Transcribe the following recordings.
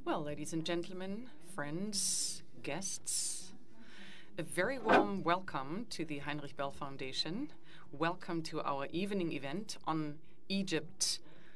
Well, ladies and gentlemen, friends, guests, a very warm welcome to the Heinrich-Böll Foundation. Welcome to our evening event on Egypt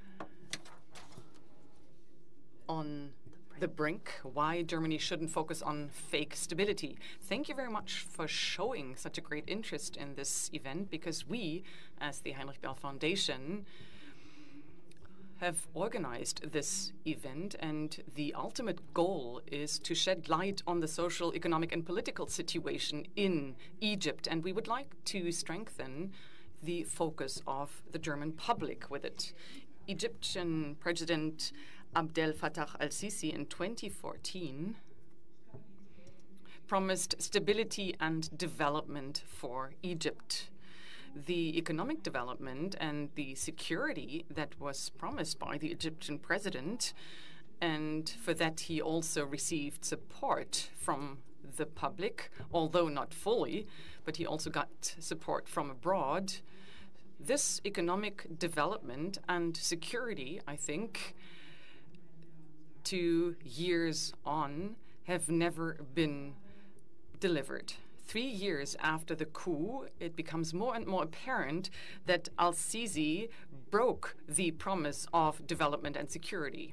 on the brink, why Germany shouldn't focus on fake stability. Thank you very much for showing such a great interest in this event, because we, as the Heinrich-Böll Foundation, have organized this event, and the ultimate goal is to shed light on the social, economic, and political situation in Egypt. And we would like to strengthen the focus of the German public with it. Egyptian President Abdel Fattah al-Sisi in 2014 promised stability and development for Egypt. The economic development and the security that was promised by the Egyptian president, and for that he also received support from the public, although not fully, but he also got support from abroad. This economic development and security, I think, 2 years on, have never been delivered. 3 years after the coup, it becomes more and more apparent that al-Sisi broke the promise of development and security.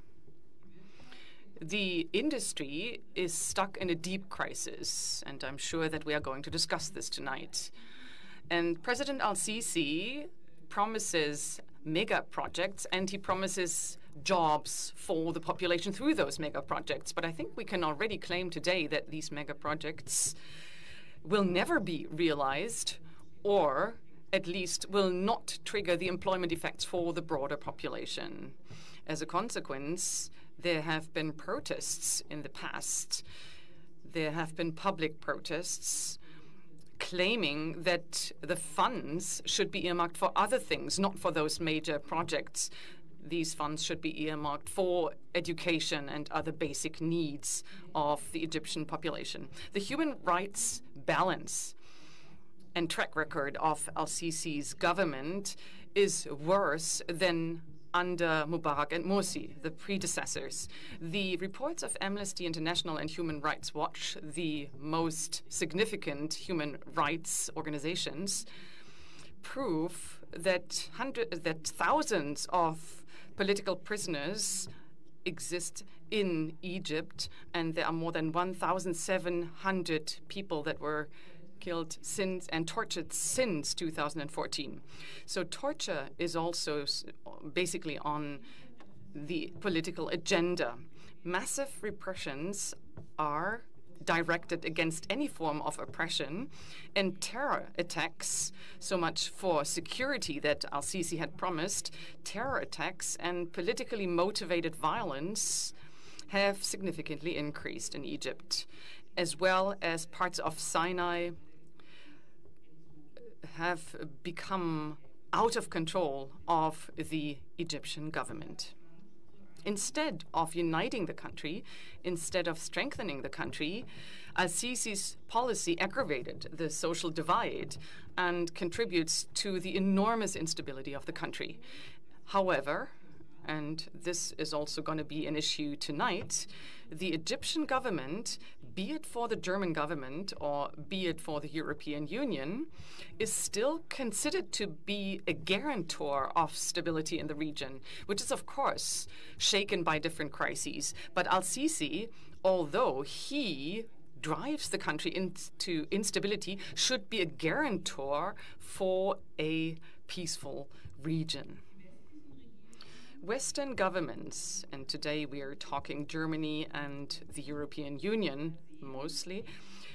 The industry is stuck in a deep crisis, and I'm sure that we are going to discuss this tonight. And President al-Sisi promises mega projects, and he promises jobs for the population through those mega projects. But I think we can already claim today that these mega projects will never be realized, or at least will not trigger the employment effects for the broader population. As a consequence, there have been protests in the past. There have been public protests claiming that the funds should be earmarked for other things, not for those major projects. These funds should be earmarked for education and other basic needs of the Egyptian population. The human rights balance and track record of al-Sisi's government is worse than under Mubarak and Morsi, the predecessors. The reports of Amnesty International and Human Rights Watch, the most significant human rights organizations, prove that thousands of political prisoners exist in Egypt, and there are more than 1,700 people that were killed since and tortured since 2014. So torture is also basically on the political agenda. Massive repressions are directed against any form of oppression, and terror attacks, so much for security that al-Sisi had promised, terror attacks and politically motivated violence have significantly increased in Egypt, as well as parts of Sinai have become out of control of the Egyptian government. Instead of uniting the country, instead of strengthening the country, al-Sisi's policy aggravated the social divide and contributes to the enormous instability of the country. However, and this is also going to be an issue tonight, the Egyptian government, be it for the German government or be it for the European Union, is still considered to be a guarantor of stability in the region, which is, of course, shaken by different crises. But al-Sisi, although he drives the country into instability, should be a guarantor for a peaceful region. Western governments, and today we are talking Germany and the European Union mostly,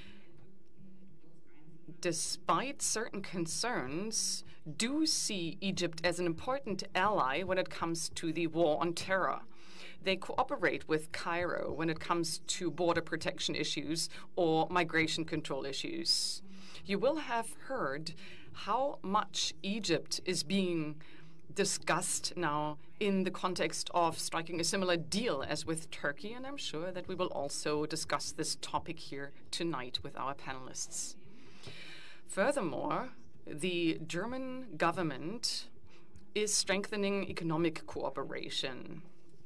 despite certain concerns, do see Egypt as an important ally when it comes to the war on terror. They cooperate with Cairo when it comes to border protection issues or migration control issues. You will have heard how much Egypt is being discussed now in the context of striking a similar deal as with Turkey, and I'm sure that we will also discuss this topic here tonight with our panelists. Furthermore, the German government is strengthening economic cooperation.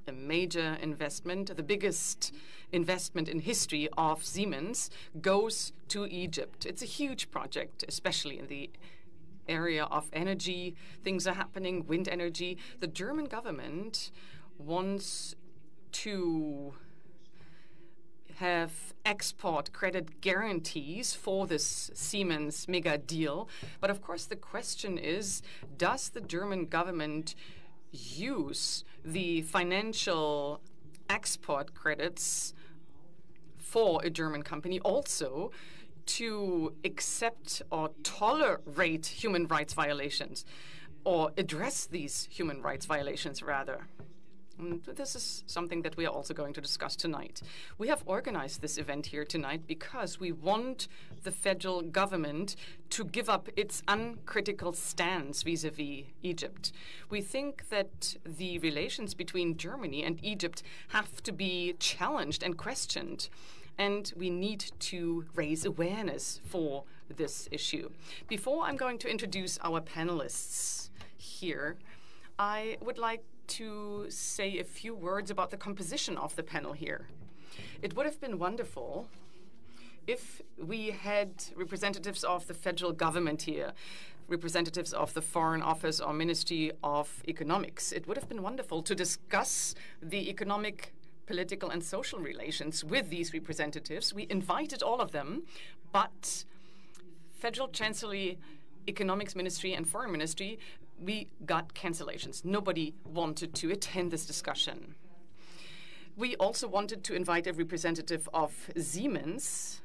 a major investment, the biggest investment in history of Siemens, goes to Egypt. It's a huge project, especially in the area of energy. Things are happening, wind energy. The German government wants to have export credit guarantees for this Siemens mega deal. But of course, the question is, does the German government use the financial export credits for a German company also to accept or tolerate human rights violations, or address these human rights violations, rather? And this is something that we are also going to discuss tonight. We have organized this event here tonight because we want the federal government to give up its uncritical stance vis-à-vis Egypt. We think that the relations between Germany and Egypt have to be challenged and questioned, and we need to raise awareness for this issue. Before I'm going to introduce our panelists here, I would like to say a few words about the composition of the panel here. It would have been wonderful if we had representatives of the federal government here, representatives of the Foreign Office or Ministry of Economics. It would have been wonderful to discuss the economic, political, and social relations with these representatives. We invited all of them, but Federal Chancellery, Economics Ministry, and Foreign Ministry, we got cancellations. Nobody wanted to attend this discussion. We also wanted to invite a representative of Siemens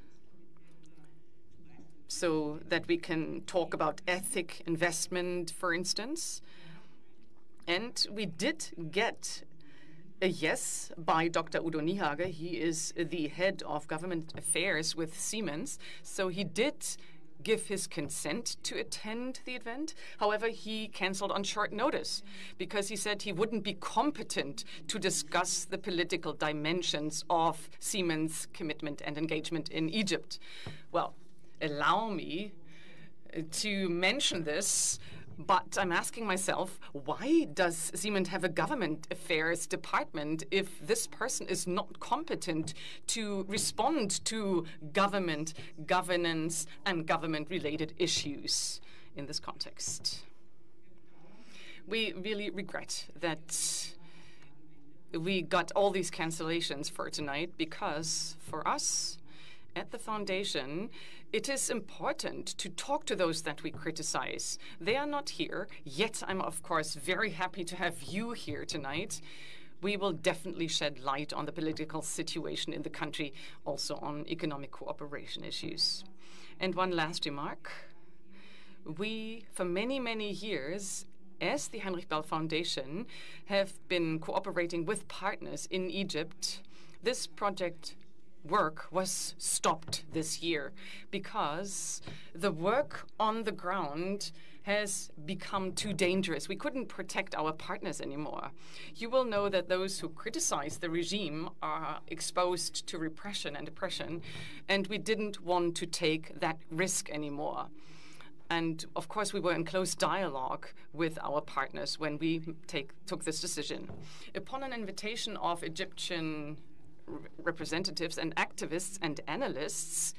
so that we can talk about ethic investment, for instance. And we did get a yes by Dr. Udo Niehage. He is the head of government affairs with Siemens. So he did give his consent to attend the event. However, he canceled on short notice because he said he wouldn't be competent to discuss the political dimensions of Siemens' commitment and engagement in Egypt. Well, allow me to mention this, but I'm asking myself, why does Siemens have a government affairs department if this person is not competent to respond to government governance and government-related issues in this context? We really regret that we got all these cancellations for tonight because for us at the foundation, it is important to talk to those that we criticize. They are not here, yet I'm, of course, very happy to have you here tonight. We will definitely shed light on the political situation in the country, also on economic cooperation issues. And one last remark. We, for many, many years, as the Heinrich-Böll Foundation, have been cooperating with partners in Egypt. This project work was stopped this year because the work on the ground has become too dangerous. We couldn't protect our partners anymore. You will know that those who criticize the regime are exposed to repression and oppression, and we didn't want to take that risk anymore. And of course, we were in close dialogue with our partners when we took this decision. Upon an invitation of Egyptian representatives and activists and analysts,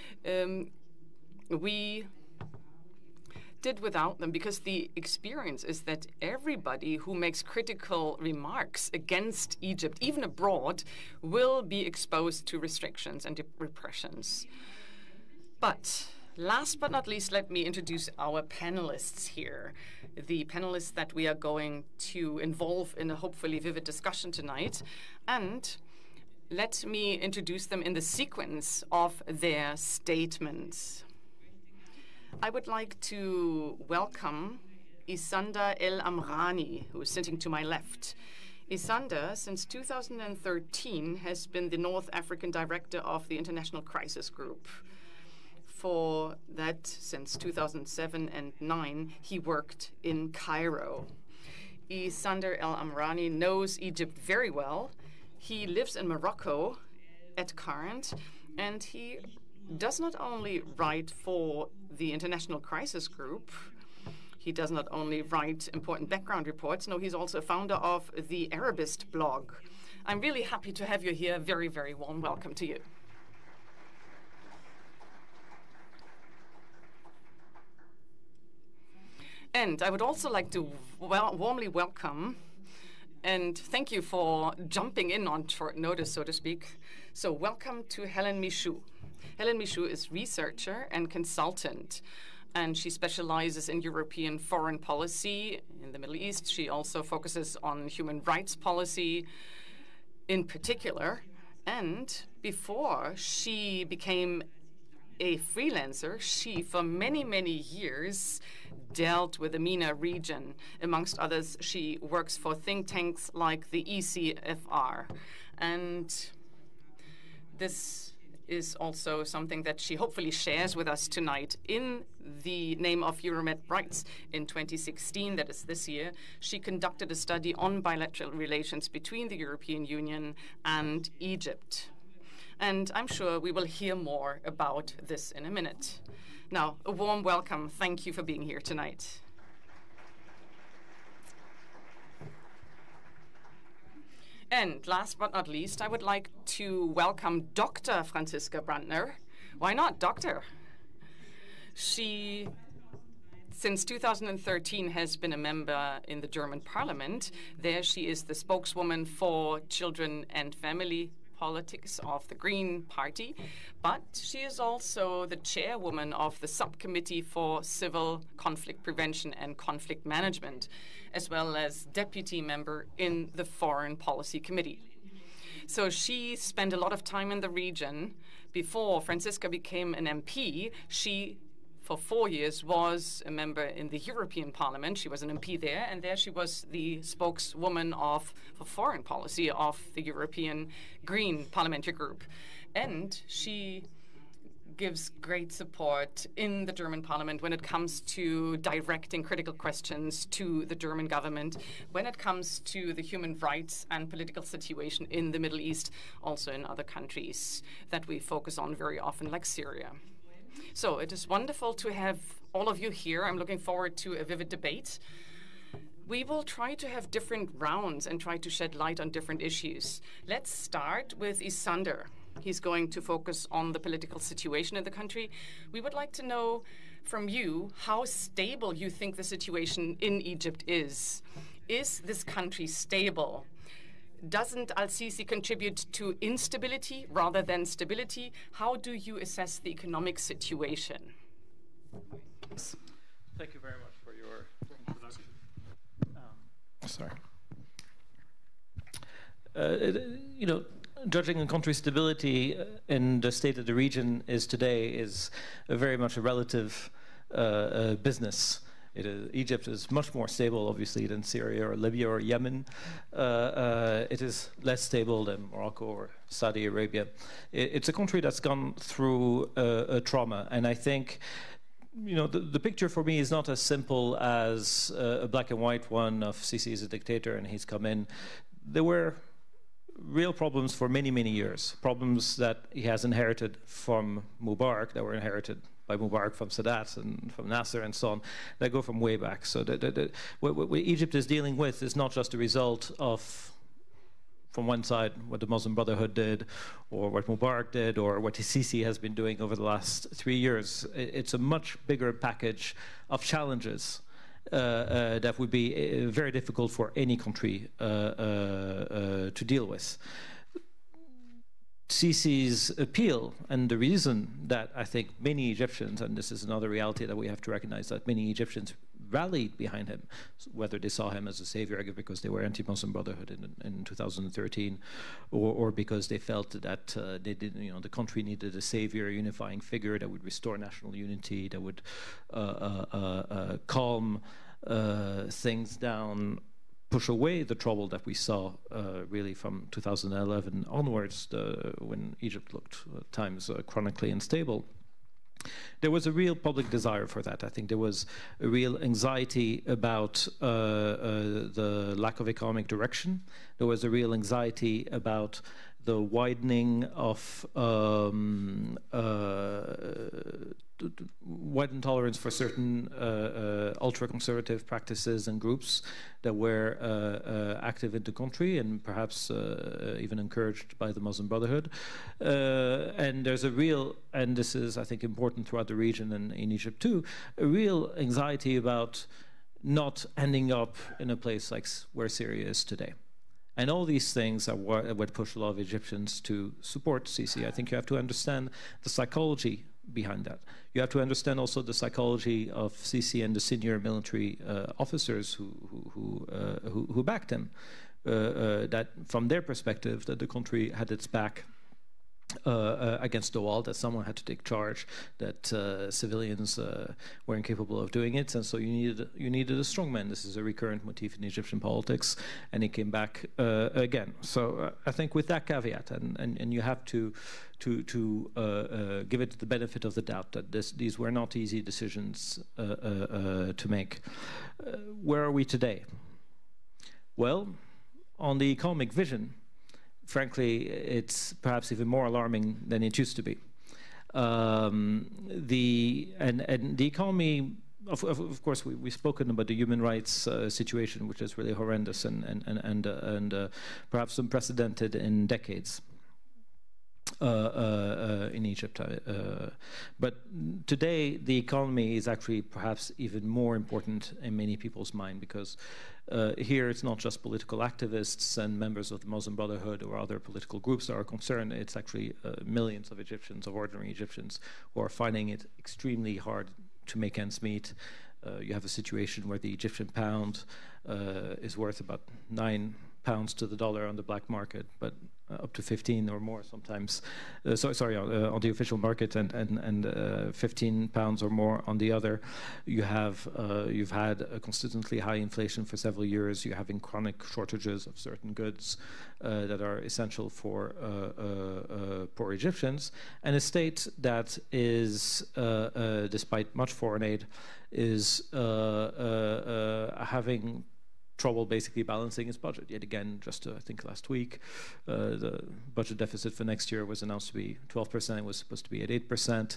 we did without them because the experience is that everybody who makes critical remarks against Egypt, even abroad, will be exposed to restrictions and repressions. But last but not least, let me introduce our panelists here, the panelists that we are going to involve in a hopefully vivid discussion tonight. And let me introduce them in the sequence of their statements. I would like to welcome Issandr el-Amrani, who is sitting to my left. Issandr, since 2013, has been the North African director of the International Crisis Group. For that, since 2007 and 2009, he worked in Cairo. Issandr el-Amrani knows Egypt very well. He lives in Morocco at current, and he does not only write for the International Crisis Group, He does not only write important background reports, no, he's also founder of the Arabist blog. I'm really happy to have you here. Very, very warm welcome to you. And I would also like to warmly welcome and thank you for jumping in on short notice, so to speak. So welcome to Hélène Michou. Hélène Michou is researcher and consultant, and she specializes in European foreign policy in the Middle East. She also focuses on human rights policy in particular. And before she became a freelancer, she, for many, many years, dealt with the MENA region. Amongst others, she works for think tanks like the ECFR. And this is also something that she hopefully shares with us tonight. In the name of Euromed Rights in 2016, that is this year, she conducted a study on bilateral relations between the European Union and Egypt. And I'm sure we will hear more about this in a minute. Now, a warm welcome. Thank you for being here tonight. And last but not least, I would like to welcome Dr. Franziska Brantner. Why not Doctor? She, since 2013, has been a member in the German parliament. There she is the spokeswoman for children and family politics of the Green Party, but she is also the chairwoman of the subcommittee for civil conflict prevention and conflict management, as well as deputy member in the Foreign Policy Committee. So she spent a lot of time in the region. Before Franziska became an MP, she, for 4 years, was a member in the European Parliament. She was an MP there, and there she was the spokeswoman for foreign policy of the European Green Parliamentary Group. And she gives great support in the German parliament when it comes to directing critical questions to the German government, when it comes to the human rights and political situation in the Middle East, also in other countries that we focus on very often, like Syria. So it is wonderful to have all of you here. I'm looking forward to a vivid debate. We will try to have different rounds and try to shed light on different issues. Let's start with Issandr. He's going to focus on the political situation in the country. We would like to know from you how stable you think the situation in Egypt is. Is this country stable? Doesn't al-Sisi contribute to instability rather than stability? How do you assess the economic situation? Thank you very much for your introduction. Judging a country's stability in the state of the region is today is very much a relative business. Egypt is much more stable, obviously, than Syria or Libya or Yemen. It is less stable than Morocco or Saudi Arabia. It's a country that's gone through a trauma, and I think the picture for me is not as simple as a black and white one of Sisi is a dictator and he's come in. There were real problems for many, many years, problems that he has inherited from Mubarak, that were inherited by Mubarak from Sadat and from Nasser and so on, that go from way back. So what Egypt is dealing with is not just a result of, from one side, what the Muslim Brotherhood did, or what Mubarak did, or what Sisi has been doing over the last 3 years. It's a much bigger package of challenges that would be very difficult for any country to deal with. Sisi's appeal, and the reason that I think many Egyptians, and this is another reality that we have to recognize, that many Egyptians rallied behind him, whether they saw him as a savior because they were anti-Muslim Brotherhood in 2013, or because they felt that the country needed a savior, a unifying figure that would restore national unity, that would calm things down, push away the trouble that we saw really from 2011 onwards, when Egypt looked at times chronically unstable. There was a real public desire for that. I think there was a real anxiety about the lack of economic direction. There was a real anxiety about the widening of widened tolerance for certain ultra-conservative practices and groups that were active in the country and perhaps even encouraged by the Muslim Brotherhood. And there's a real, and this is, I think, important throughout the region and in Egypt too, a real anxiety about not ending up in a place like where Syria is today. And all these things are what push a lot of Egyptians to support Sisi. I think you have to understand the psychology behind that. You have to understand also the psychology of Sisi and the senior military officers who backed him. That from their perspective, that the country had its back against the wall, that someone had to take charge, that civilians were incapable of doing it, and so you needed a strong man. This is a recurrent motif in Egyptian politics, and he came back again. So I think with that caveat, and you have to give it the benefit of the doubt that these were not easy decisions to make. Where are we today? Well, on the economic vision, frankly, it's perhaps even more alarming than it used to be. The economy, of course, we've spoken about the human rights situation, which is really horrendous and perhaps unprecedented in decades in Egypt. But today, the economy is actually perhaps even more important in many people's mind, because here it's not just political activists and members of the Muslim Brotherhood or other political groups that are concerned. It's actually millions of Egyptians, of ordinary Egyptians, who are finding it extremely hard to make ends meet. You have a situation where the Egyptian pound is worth about £9 to the dollar on the black market, but up to 15 or more sometimes. On the official market, and 15 pounds or more on the other. You've had a consistently high inflation for several years. You're having chronic shortages of certain goods that are essential for poor Egyptians, and a state that is, despite much foreign aid, is having trouble basically balancing its budget. Yet again, just I think last week, the budget deficit for next year was announced to be 12%. It was supposed to be at 8%.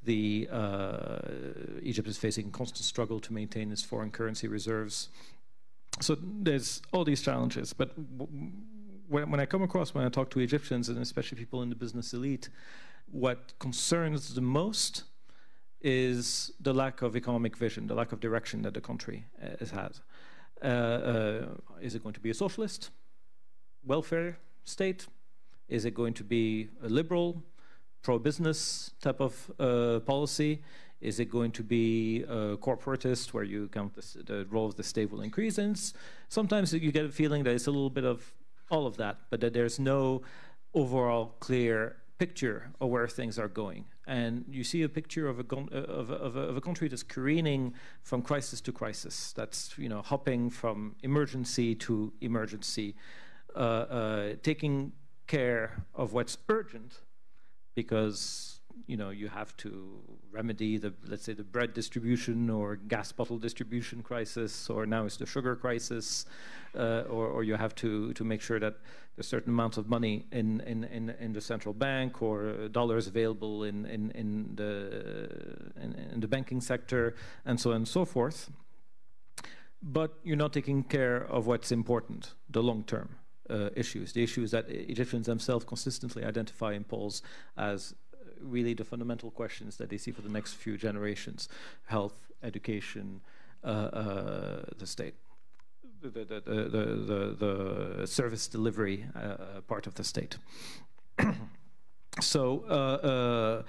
Egypt is facing a constant struggle to maintain its foreign currency reserves. So there's all these challenges. But when I talk to Egyptians, and especially people in the business elite, what concerns the most is the lack of economic vision, the lack of direction that the country has had. Is it going to be a socialist welfare state? Is it going to be a liberal, pro-business type of policy? Is it going to be corporatist, where you count the role of the state will increase? And sometimes you get a feeling that it's a little bit of all of that, but that there's no overall clear picture of where things are going. And you see a picture of a country that's careening from crisis to crisis, that's hopping from emergency to emergency, taking care of what's urgent, because you have to remedy let's say the bread distribution or gas bottle distribution crisis, or now it's the sugar crisis, or you have to make sure that there's certain amounts of money in the central bank, or dollars available in the banking sector, and so on and so forth. But you're not taking care of what's important, the long-term issues, the issues that Egyptians themselves consistently identify in polls as really the fundamental questions that they see for the next few generations: health, education, the state, the service delivery part of the state. So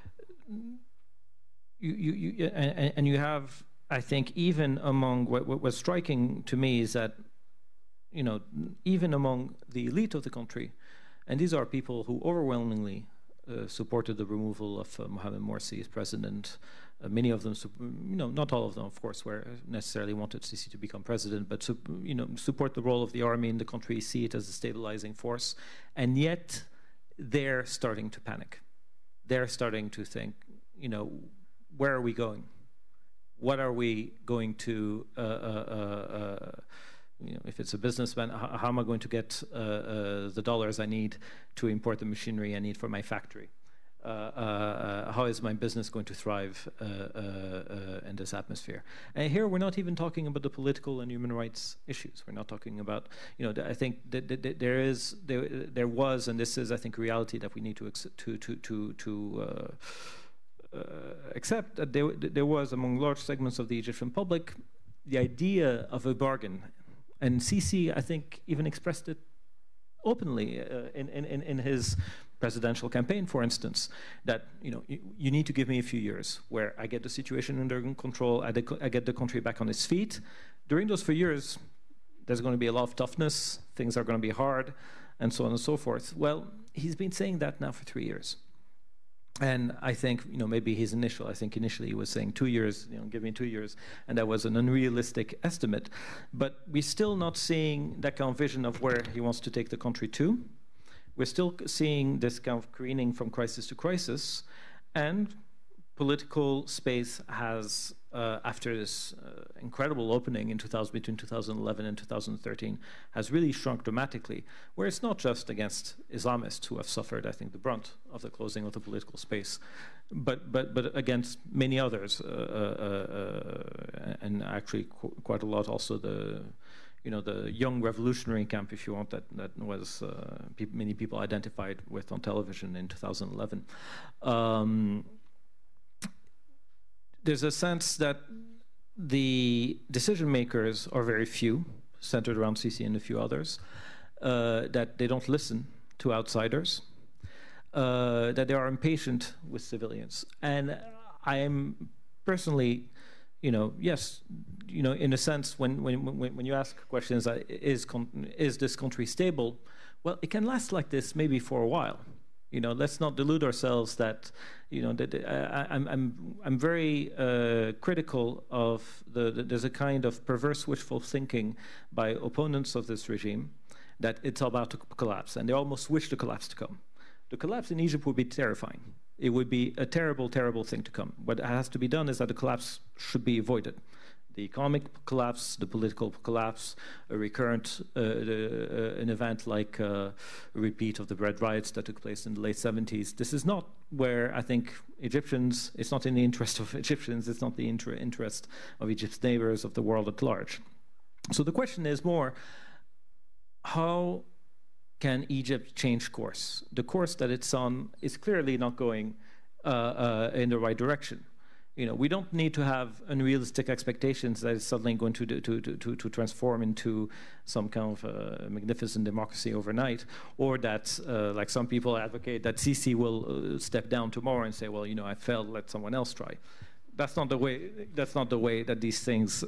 you have, I think, even among what's striking to me is that even among the elite of the country, and these are people who overwhelmingly supported the removal of Mohamed Morsi as president. Many of them, not all of them, of course, were necessarily wanted Sisi to become president, but support the role of the army in the country, see it as a stabilizing force, and yet they're starting to panic. They're starting to think, where are we going? What are we going to? if it's a businessman, how am I going to get the dollars I need to import the machinery I need for my factory? How is my business going to thrive in this atmosphere? And here we're not even talking about the political and human rights issues. We're not talking about, I think that there was, and this is, I think, a reality that we need to accept, that there was among large segments of the Egyptian public the idea of a bargain. And Sisi, I think, even expressed it openly in his presidential campaign, for instance, that you need to give me a few years where I get the situation under control, I get the country back on its feet. During those few years, there's going to be a lot of toughness, things are going to be hard, and so on and so forth. Well, he's been saying that now for 3 years. And I think, maybe initially he was saying 2 years, give me 2 years, and that was an unrealistic estimate. But we're still not seeing that kind of vision of where he wants to take the country to. We're still seeing this kind of careening from crisis to crisis, and political space has, after this incredible opening in between 2011 and 2013, has really shrunk dramatically, where it's not just against Islamists who have suffered, I think, the brunt of the closing of the political space, but against many others, and actually quite a lot also the young revolutionary camp, if you want, that was many people identified with on television in 2011. There's a sense that the decision makers are very few, centered around Sisi and a few others, that they don't listen to outsiders, that they are impatient with civilians. And I am personally, yes, in a sense, when you ask questions, is this country stable? Well, it can last like this maybe for a while. Let's not delude ourselves that, I'm very critical of there's a kind of perverse wishful thinking by opponents of this regime that it's about to collapse, and they almost wish the collapse to come. The collapse in Egypt would be terrifying. It would be a terrible, terrible thing to come. What has to be done is that the collapse should be avoided. The economic collapse, the political collapse, a recurrent, an event like a repeat of the Red Riots that took place in the late 70s. This is not where I think Egyptians, it's not in the interest of Egyptians, it's not the interest of Egypt's neighbors, of the world at large. So the question is more, how can Egypt change course? The course that it's on is clearly not going in the right direction. We don't need to have unrealistic expectations that it's suddenly going to transform into some kind of magnificent democracy overnight, or that, like some people advocate, that Sisi will step down tomorrow and say, well, I failed, let someone else try. That's not the way. That's not the way that these things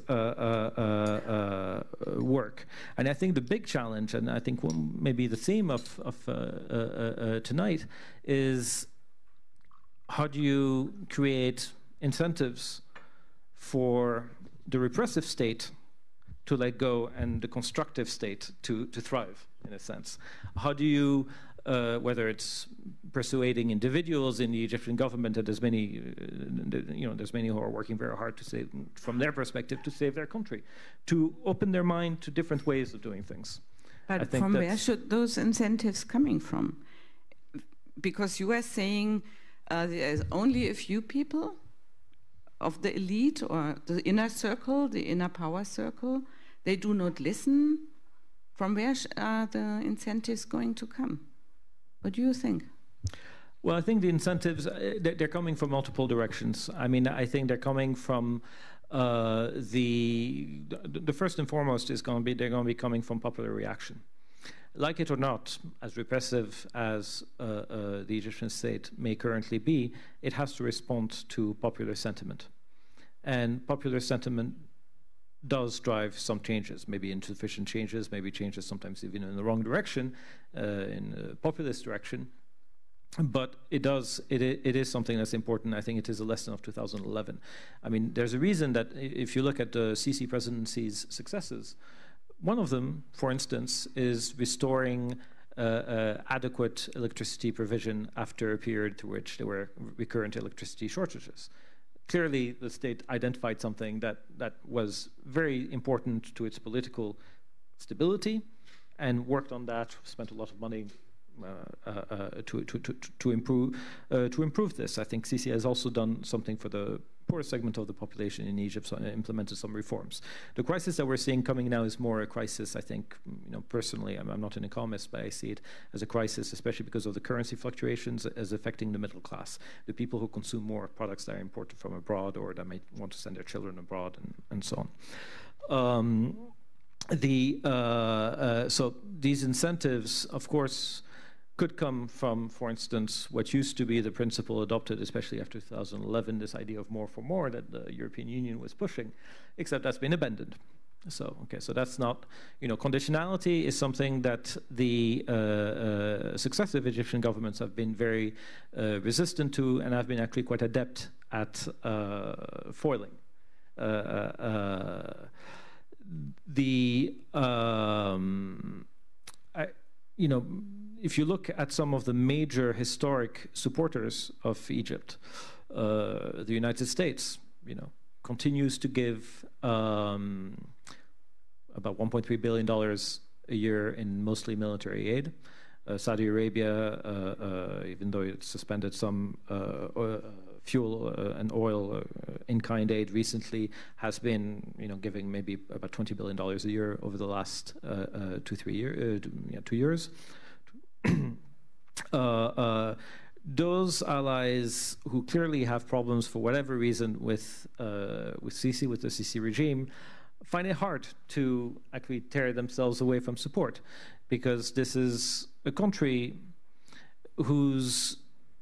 work. And I think the big challenge, and I think maybe the theme of tonight, is how do you create incentives for the repressive state to let go and the constructive state to thrive, in a sense? How do you, whether it's persuading individuals in the Egyptian government, that there's many who are working very hard to save, from their perspective, to save their country, to open their mind to different ways of doing things. But from where should those incentives coming from? Because you are saying there's only a few people of the elite or the inner circle, the inner power circle, they do not listen. From where are the incentives going to come? What do you think? Well, I think the incentives, they're coming from multiple directions. I mean, I think they're coming from the first and foremost is going to be, they're going to be coming from popular reaction. Like it or not, as repressive as the Egyptian state may currently be, it has to respond to popular sentiment. And popular sentiment does drive some changes, maybe insufficient changes, maybe changes sometimes even in the wrong direction, in a populist direction. But it is something that's important. I think it is a lesson of 2011. I mean, there's a reason that if you look at the Sisi presidency's successes, one of them, for instance, is restoring adequate electricity provision after a period to which there were recurrent electricity shortages. Clearly, the state identified something that was very important to its political stability, and worked on that, spent a lot of money to improve this. I think Sisi has also done something for the poor segment of the population in Egypt, so implemented some reforms. The crisis that we're seeing coming now is more a crisis, I think, personally, I'm not an economist, but I see it as a crisis, especially because of the currency fluctuations, as affecting the middle class, the people who consume more products that are imported from abroad or that might want to send their children abroad and so on. So these incentives, of course, could come from, for instance, what used to be the principle adopted, especially after 2011, this idea of more for more that the European Union was pushing, except that's been abandoned. So, okay, so that's not, conditionality is something that the successive Egyptian governments have been very resistant to and have been actually quite adept at foiling. If you look at some of the major historic supporters of Egypt, the United States, continues to give about $1.3 billion a year in mostly military aid. Saudi Arabia, even though it suspended some fuel and oil in-kind aid recently, has been, giving maybe about $20 billion a year over the last 2 years. Those allies who clearly have problems for whatever reason with Sisi, with the Sisi regime, find it hard to actually tear themselves away from support, because this is a country whose,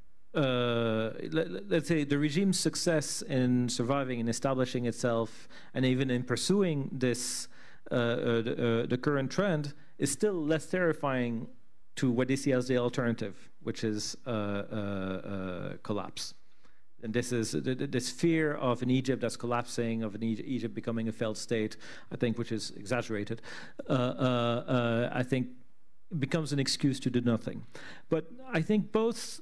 let's say, the regime's success in surviving and establishing itself, and even in pursuing this, the current trend, is still less terrifying to what they see as the alternative, which is collapse. And this is this fear of an Egypt that's collapsing, of an Egypt becoming a failed state, I think, which is exaggerated, I think becomes an excuse to do nothing. But I think both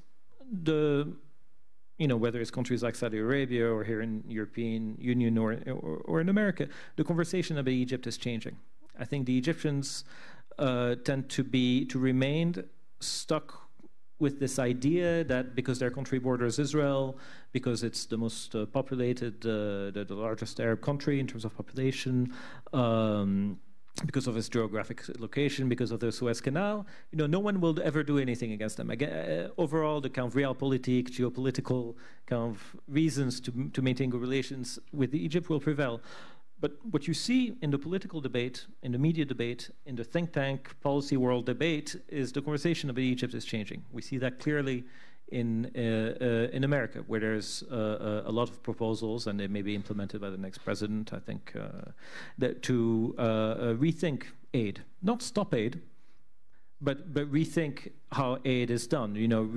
whether it's countries like Saudi Arabia or here in European Union or in America, the conversation about Egypt is changing. I think the Egyptians tend to remain stuck with this idea that because their country borders Israel, because it's the most populated, the largest Arab country in terms of population, because of its geographic location, because of the Suez Canal, no one will ever do anything against them. Again, overall, the kind of realpolitik, geopolitical kind of reasons to maintain good relations with Egypt will prevail. But what you see in the political debate, in the media debate, in the think tank policy world debate, is the conversation about Egypt is changing. We see that clearly in America, where there's a lot of proposals, and they may be implemented by the next president, I think, that to rethink aid, not stop aid, but rethink how aid is done.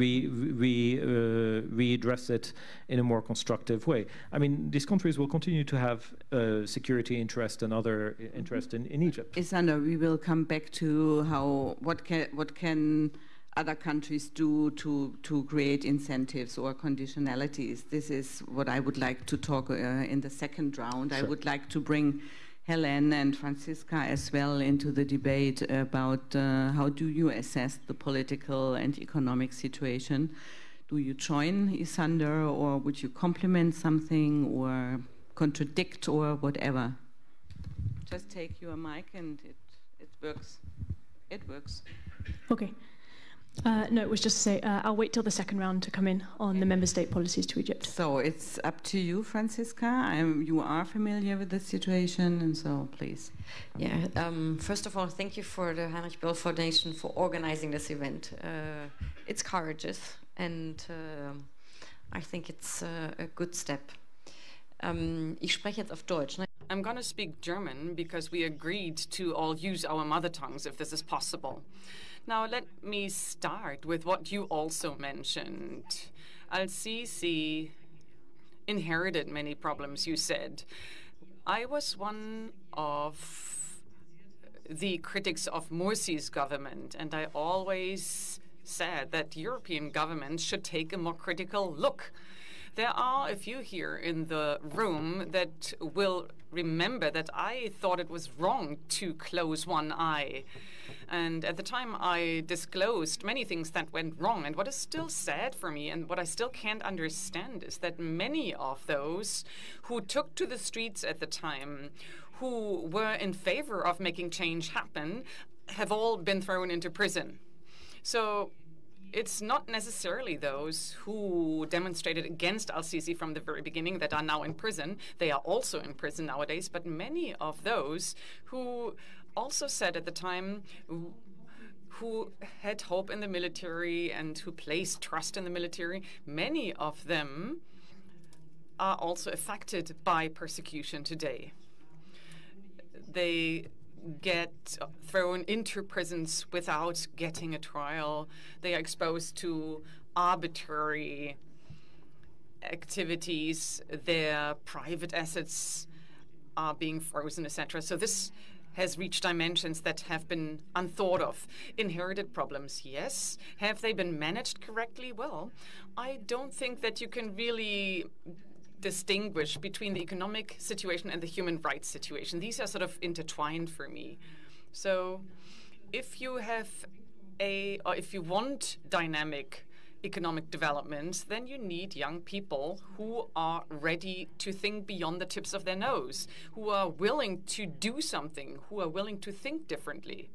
Readdress it in a more constructive way. I mean, these countries will continue to have security interest and other interest in Egypt. Issandr, we will come back to what can other countries do to create incentives or conditionalities. This is what I would like to talk in the second round. Sure. I would like to bring Hélène and Franziska as well into the debate about how do you assess the political and economic situation. Do you join Issandr, or would you complement something or contradict or whatever? Just take your mic and it works. It works. Okay. No, it was just to say I'll wait till the second round to come in on the member state policies to Egypt. So it's up to you, Franziska. You are familiar with the situation, and so please. Yeah. First of all, thank you for the Heinrich-Böll Foundation for organizing this event. It's courageous, and I think it's a good step. Ich spreche jetzt auf Deutsch. I'm going to speak German because we agreed to all use our mother tongues if this is possible. Now, let me start with what you also mentioned. Al-Sisi inherited many problems, you said. I was one of the critics of Morsi's government, and I always said that European governments should take a more critical look. There are a few here in the room that will remember that I thought it was wrong to close one eye. And at the time, I disclosed many things that went wrong. And what is still sad for me and what I still can't understand is that many of those who took to the streets at the time, who were in favor of making change happen, have all been thrown into prison. So it's not necessarily those who demonstrated against al-Sisi from the very beginning that are now in prison. They are also in prison nowadays, but many of those who also said at the time, who had hope in the military and who placed trust in the military, many of them are also affected by persecution today. They get thrown into prisons without getting a trial. They are exposed to arbitrary activities. Their private assets are being frozen, etc. So this has reached dimensions that have been unthought of. Inherited problems, yes. Have they been managed correctly? Well, I don't think that you can really distinguish between the economic situation and the human rights situation. These are sort of intertwined for me. So if you have or if you want dynamic economic development, then you need young people who are ready to think beyond the tips of their nose, who are willing to do something, who are willing to think differently.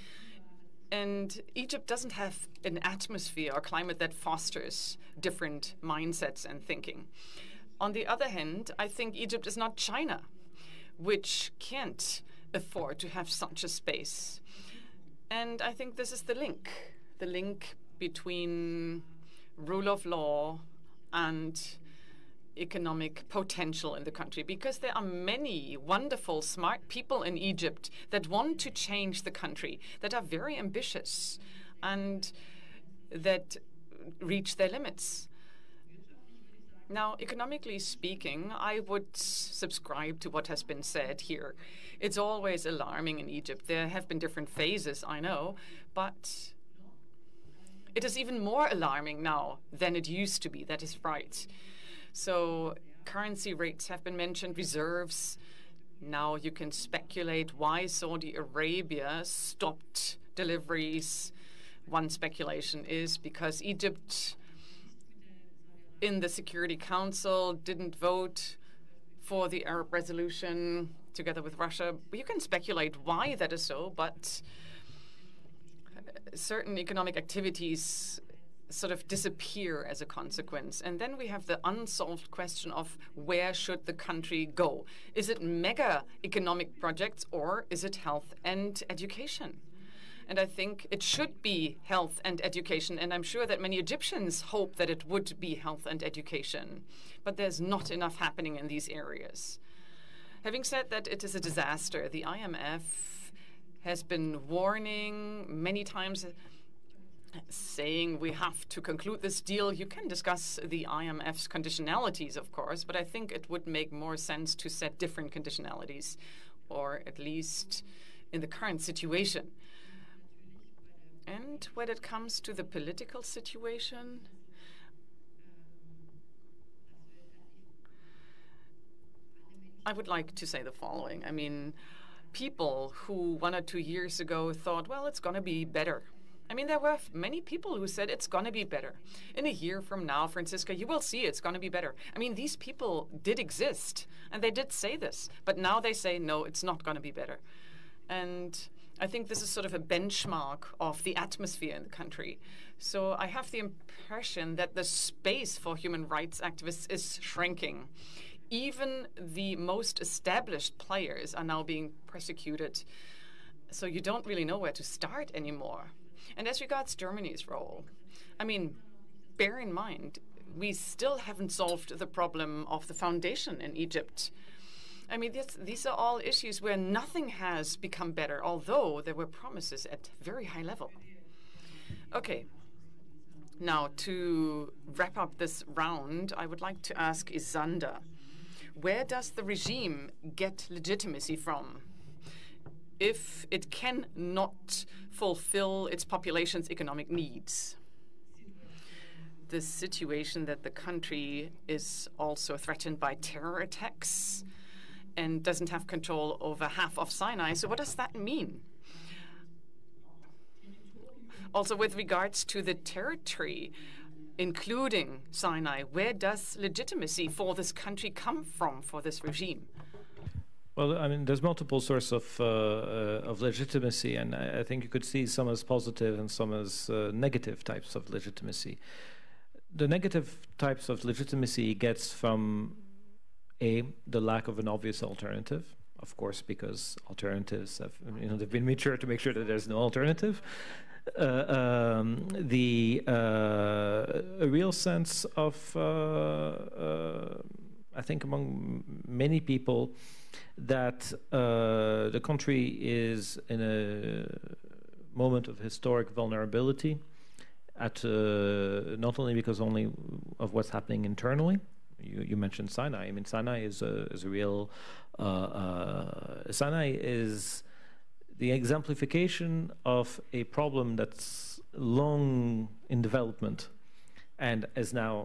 And Egypt doesn't have an atmosphere or climate that fosters different mindsets and thinking. On the other hand, I think Egypt is not China, which can't afford to have such a space. And I think this is the link between rule of law and economic potential in the country, because there are many wonderful, smart people in Egypt that want to change the country, that are very ambitious and that reach their limits. Now, economically speaking, I would subscribe to what has been said here. It's always alarming in Egypt. There have been different phases, I know, but it is even more alarming now than it used to be. That is right. So currency rates have been mentioned, reserves. Now you can speculate why Saudi Arabia stopped deliveries. One speculation is because Egypt in the Security Council didn't vote for the Arab resolution together with Russia. You can speculate why that is so, but certain economic activities sort of disappear as a consequence. And then we have the unsolved question of where should the country go? Is it mega economic projects or is it health and education? And I think it should be health and education. And I'm sure that many Egyptians hope that it would be health and education. But there's not enough happening in these areas. Having said that, it is a disaster. The IMF has been warning many times, saying we have to conclude this deal. You can discuss the IMF's conditionalities, of course, but I think it would make more sense to set different conditionalities, or at least in the current situation. And when it comes to the political situation, I would like to say the following. I mean, people who 1 or 2 years ago thought, well, it's going to be better. I mean, there were many people who said it's going to be better. In a year from now, Franziska, you will see it's going to be better. I mean, these people did exist, and they did say this. But now they say, no, it's not going to be better. And I think this is sort of a benchmark of the atmosphere in the country. So I have the impression that the space for human rights activists is shrinking. Even the most established players are now being persecuted. So you don't really know where to start anymore. And as regards Germany's role, I mean, bear in mind, we still haven't solved the problem of the foundation in Egypt. I mean, these are all issues where nothing has become better, although there were promises at very high level. Okay. Now, to wrap up this round, I would like to ask Issandr, where does the regime get legitimacy from if it cannot fulfill its population's economic needs? the situation that the country is also threatened by terror attacks and doesn't have control over half of Sinai. So what does that mean? Also, with regards to the territory, including Sinai, where does legitimacy for this country come from, for this regime? Well, I mean, there's multiple sources of legitimacy, and I think you could see some as positive and some as negative types of legitimacy. The negative types of legitimacy gets from the lack of an obvious alternative, of course, because alternatives have, they've been made sure to make sure that there's no alternative. A real sense of, I think, among many people, that the country is in a moment of historic vulnerability, not only because only of what's happening internally. You mentioned Sinai. I mean, Sinai is a real. Sinai is the exemplification of a problem that's long in development, and is now,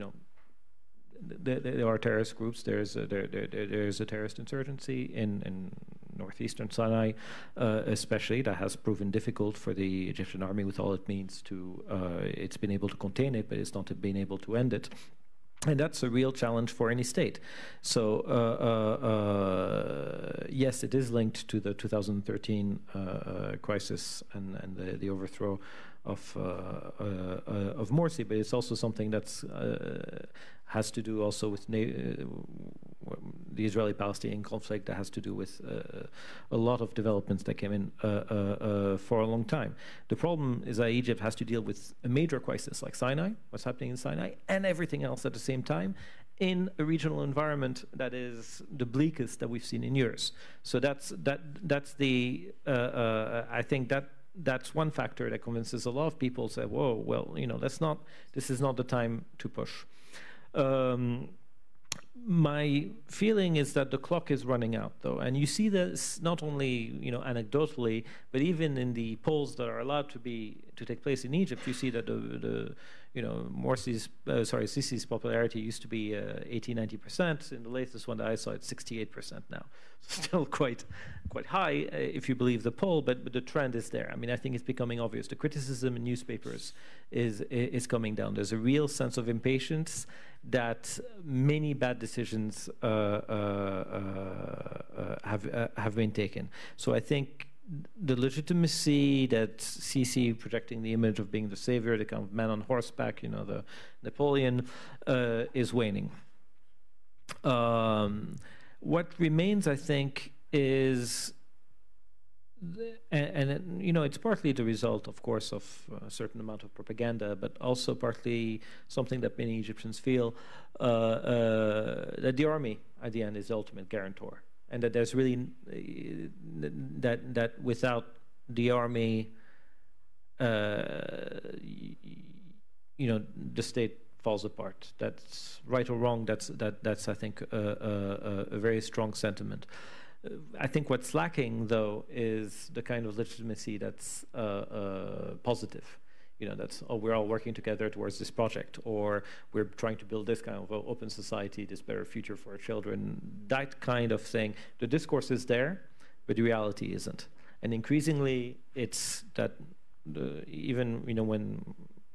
there are terrorist groups. There's a terrorist insurgency in northeastern Sinai, especially, that has proven difficult for the Egyptian army, with all it means to. It's been able to contain it, but it's not been able to end it. And that's a real challenge for any state. So yes, it is linked to the 2013 crisis and the overthrow of Morsi, but it's also something that's has to do also with the Israeli-Palestinian conflict, that has to do with a lot of developments that came in for a long time. The problem is that Egypt has to deal with a major crisis like Sinai, what's happening in Sinai, and everything else at the same time, in a regional environment that is the bleakest that we've seen in years. So that's the I think that's one factor that convinces a lot of people, say, whoa, well, this is not the time to push. My feeling is that the clock is running out, though, and you see this not only anecdotally, but even in the polls that are allowed to take place in Egypt. You see that Sisi's popularity used to be 80-90%. In the latest one that I saw, it's 68% now. Still quite high if you believe the poll, but the trend is there. I mean, I think it's becoming obvious. The criticism in newspapers is coming down. There's a real sense of impatience that many bad decisions have been taken. So I think the legitimacy that Sisi projecting the image of being the savior, the kind of man on horseback, the Napoleon, is waning. What remains, I think, is, it's partly the result, of course, of a certain amount of propaganda, but also partly something that many Egyptians feel, that the army, at the end, is the ultimate guarantor. And that there's really, that without the army, the state falls apart. That's right or wrong. That's I think a very strong sentiment. I think what's lacking, though, is the kind of legitimacy that's positive. That's, we're all working together towards this project, or we're trying to build this kind of open society, this better future for our children, that kind of thing. The discourse is there, but the reality isn't. And increasingly, it's that even, when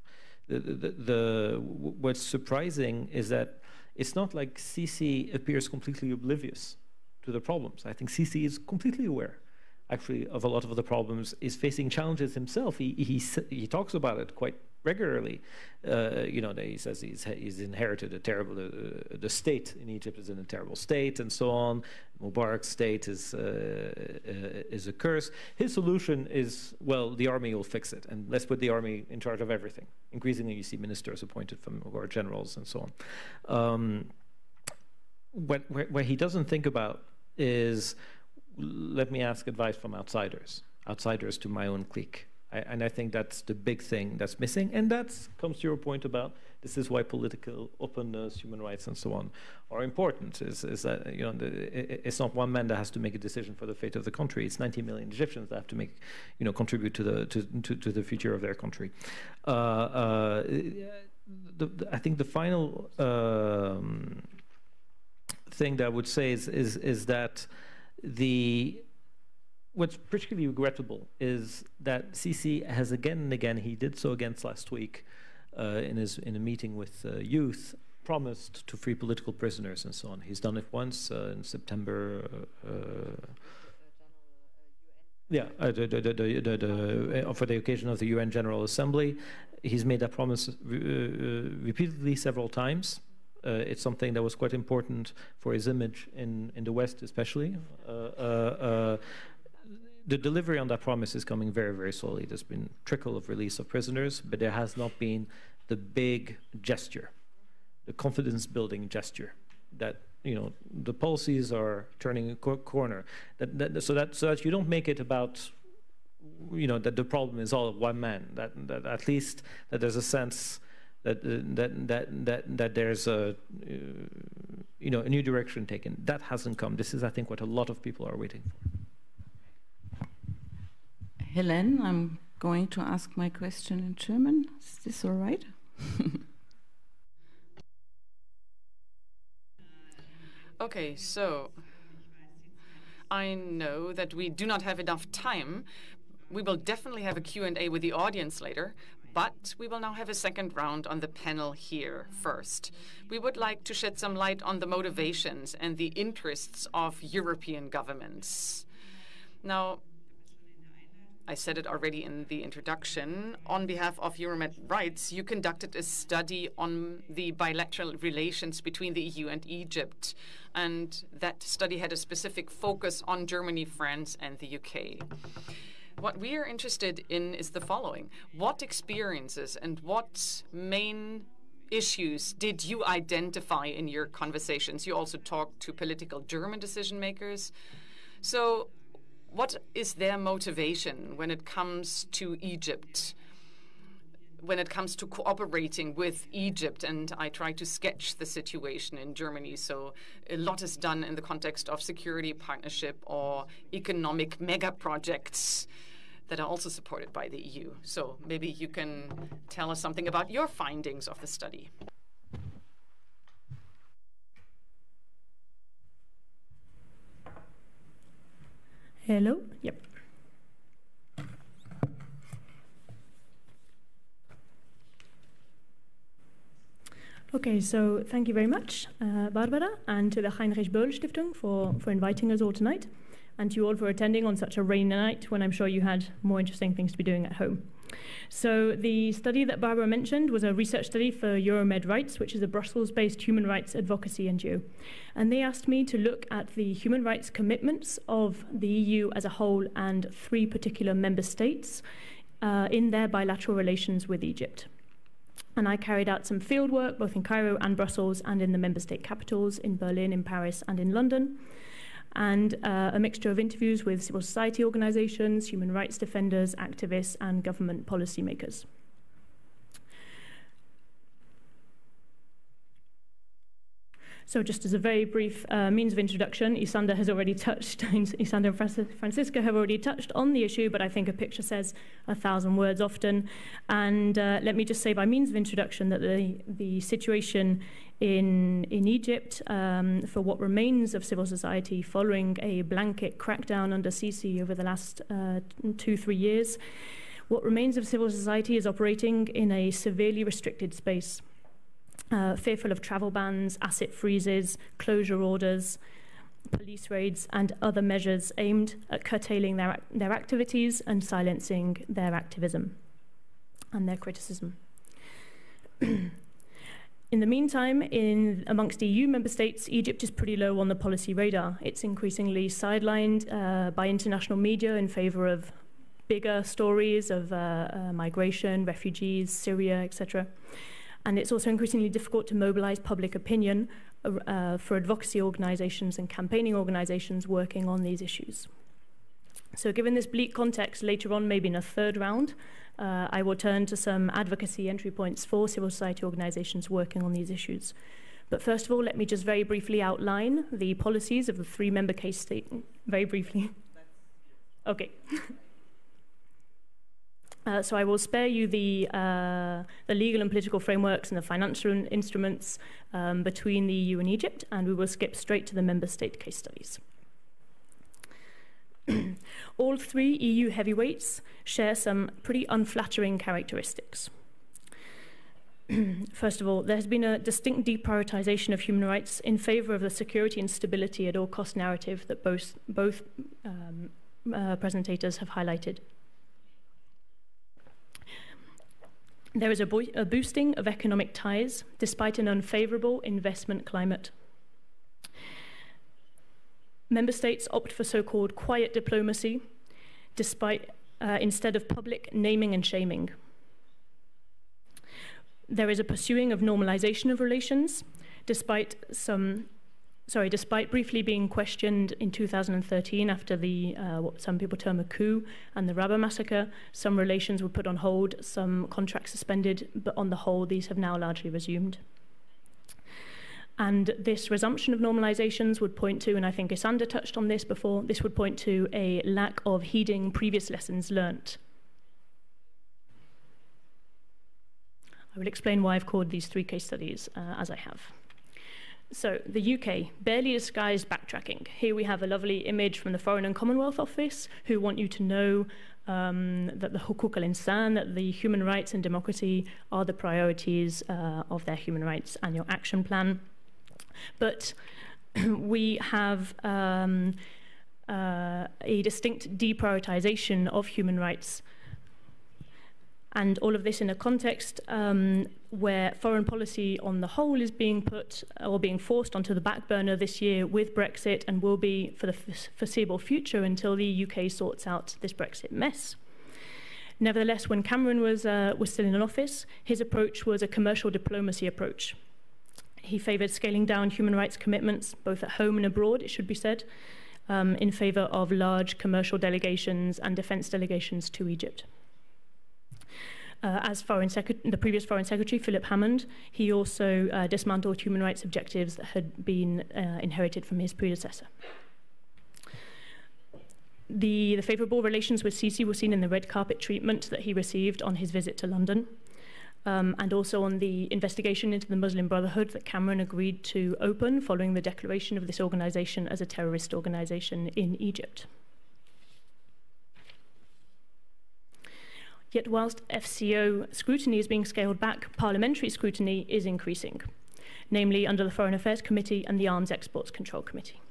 what's surprising is that it's not like Sisi appears completely oblivious to the problems. I think Sisi is completely aware, actually, of a lot of the problems, is facing challenges himself. He talks about it quite regularly. He says he's inherited a terrible, the state in Egypt is in a terrible state, and so on. Mubarak's state is a curse. His solution is, well, the army will fix it, and let's put the army in charge of everything. Increasingly, you see ministers appointed who are generals and so on. What he doesn't think about is, let me ask advice from outsiders to my own clique. And I think that's the big thing that's missing. And that comes to your point about this is why political openness, human rights, and so on are important. Is that it's not one man that has to make a decision for the fate of the country. It's 90 million Egyptians that have to make, contribute to the future of their country. I think the final thing that I would say is that what's particularly regrettable is that Sisi has again and again, he did so again last week in a meeting with youth, promised to free political prisoners and so on. He's done it once in September. For the occasion of the UN General Assembly. He's made that promise repeatedly several times. It's something that was quite important for his image in the West, especially. The delivery on that promise is coming very, very slowly. There's been trickle of release of prisoners, but there has not been the big gesture, the confidence-building gesture that the policies are turning a corner. So that you don't make it about that the problem is all of one man. That at least that there's a sense that there's a a new direction taken. That hasn't come. This is, I think, what a lot of people are waiting for. Hélène, I'm going to ask my question in German. Is this all right? Okay, so I know that we do not have enough time. We will definitely have a Q&A with the audience later, but we will now have a second round on the panel here first. We would like to shed some light on the motivations and the interests of European governments. Now, I said it already in the introduction. On behalf of Euromed Rights, you conducted a study on the bilateral relations between the EU and Egypt. And that study had a specific focus on Germany, France, and the UK. What we are interested in is the following. What experiences and what main issues did you identify in your conversations? You also talked to political German decision makers. So what is their motivation when it comes to Egypt, when it comes to cooperating with Egypt? And I try to sketch the situation in Germany. So a lot is done in the context of security partnership or economic mega projects that are also supported by the EU. So maybe you can tell us something about your findings of the study. Hello? Yep. Okay, so thank you very much, Barbara, and to the Heinrich-Böll-Stiftung for inviting us all tonight, and to you all for attending on such a rainy night when I'm sure you had more interesting things to be doing at home. So the study that Barbara mentioned was a research study for Euromed Rights, which is a Brussels-based human rights advocacy NGO. And they asked me to look at the human rights commitments of the EU as a whole and 3 particular member states in their bilateral relations with Egypt. And I carried out some field work both in Cairo and Brussels and in the member state capitals in Berlin, in Paris, and in London. And a mixture of interviews with civil society organizations, human rights defenders, activists, and government policymakers. So just as a very brief means of introduction, Issandr has already touched, Issandr and Franziska have already touched on the issue, but I think a picture says 1,000 words often. And let me just say by means of introduction that the situation in Egypt for what remains of civil society following a blanket crackdown under Sisi over the last 2-3 years, what remains of civil society is operating in a severely restricted space. Fearful of travel bans, asset freezes, closure orders, police raids, and other measures aimed at curtailing their activities and silencing their activism and their criticism. In the meantime, amongst EU member states, Egypt is pretty low on the policy radar. It's increasingly sidelined by international media in favor of bigger stories of migration, refugees, Syria, etc. And it's also increasingly difficult to mobilize public opinion for advocacy organizations and campaigning organizations working on these issues. So given this bleak context, later on, maybe in a 3rd round, I will turn to some advocacy entry points for civil society organizations working on these issues. But first of all, let me just very briefly outline the policies of the 3 member case states. Very briefly. Okay. So I will spare you the legal and political frameworks and the financial instruments between the EU and Egypt, and we will skip straight to the member state case studies. All three EU heavyweights share some pretty unflattering characteristics. First of all, there has been a distinct deprioritization of human rights in favor of the security and stability at all cost narrative that both presentators have highlighted. There is a boosting of economic ties despite an unfavorable investment climate. Member states opt for so-called quiet diplomacy instead of public naming and shaming. There is a pursuing of normalization of relations, despite briefly being questioned in 2013 after what some people term a coup and the Rabaa massacre. Some relations were put on hold, some contracts suspended, but on the whole, these have now largely resumed. And this resumption of normalizations would point to, and I think Issandr touched on this before, this would point to a lack of heeding previous lessons learnt. I will explain why I've called these three case studies as I have. So, the UK, barely disguised backtracking. Here we have a lovely image from the Foreign and Commonwealth Office, who want you to know that the hukuk al-insan, that the human rights and democracy are the priorities of their human rights annual action plan. But we have a distinct deprioritization of human rights. And all of this in a context where foreign policy on the whole is being put or being forced onto the back burner this year with Brexit, and will be for the foreseeable future until the UK sorts out this Brexit mess. Nevertheless, when Cameron was still in office, his approach was a commercial diplomacy approach. He favoured scaling down human rights commitments, both at home and abroad, it should be said, in favour of large commercial delegations and defence delegations to Egypt. As the previous Foreign Secretary, Philip Hammond, he also dismantled human rights objectives that had been inherited from his predecessor. The favourable relations with Sisi were seen in the red carpet treatment that he received on his visit to London, and also on the investigation into the Muslim Brotherhood that Cameron agreed to open following the declaration of this organisation as a terrorist organisation in Egypt. Yet whilst FCO scrutiny is being scaled back, parliamentary scrutiny is increasing, namely under the Foreign Affairs Committee and the Arms Exports Control Committee.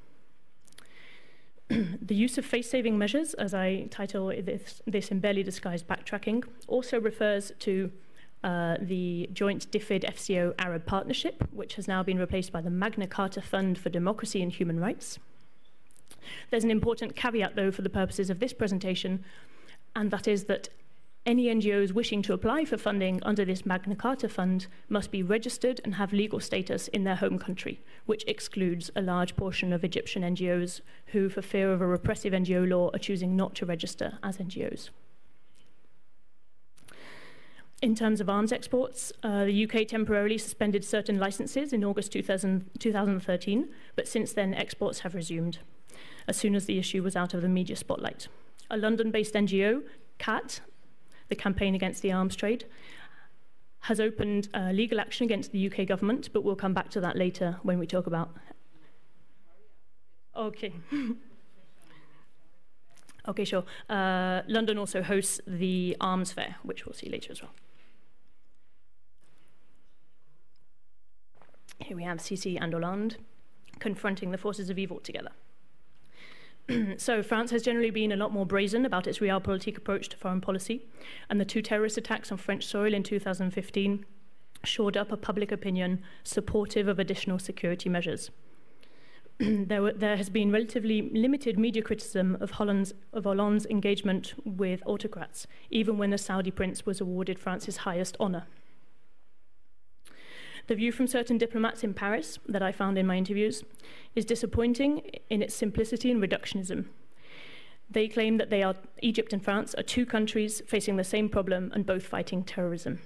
The use of face-saving measures, as I title this in barely disguised backtracking, also refers to the joint DFID FCO Arab Partnership, which has now been replaced by the Magna Carta Fund for Democracy and Human Rights. There's an important caveat, though, for the purposes of this presentation, and that is that any NGOs wishing to apply for funding under this Magna Carta Fund must be registered and have legal status in their home country, which excludes a large portion of Egyptian NGOs who, for fear of a repressive NGO law, are choosing not to register as NGOs. In terms of arms exports, the UK temporarily suspended certain licenses in August 2013, but since then exports have resumed, as soon as the issue was out of the media spotlight. A London-based NGO, CAT, the Campaign Against the Arms Trade, has opened legal action against the UK government, but we'll come back to that later when we talk about... Okay. Okay, sure. London also hosts the Arms Fair, which we'll see later as well. Here we have Sisi and Hollande confronting the forces of evil together. So France has generally been a lot more brazen about its realpolitik approach to foreign policy, and the two terrorist attacks on French soil in 2015 shored up a public opinion supportive of additional security measures. There has been relatively limited media criticism of Hollande's engagement with autocrats, even when the Saudi prince was awarded France's highest honour. The view from certain diplomats in Paris that I found in my interviews is disappointing in its simplicity and reductionism. They claim that Egypt and France are two countries facing the same problem and both fighting terrorism.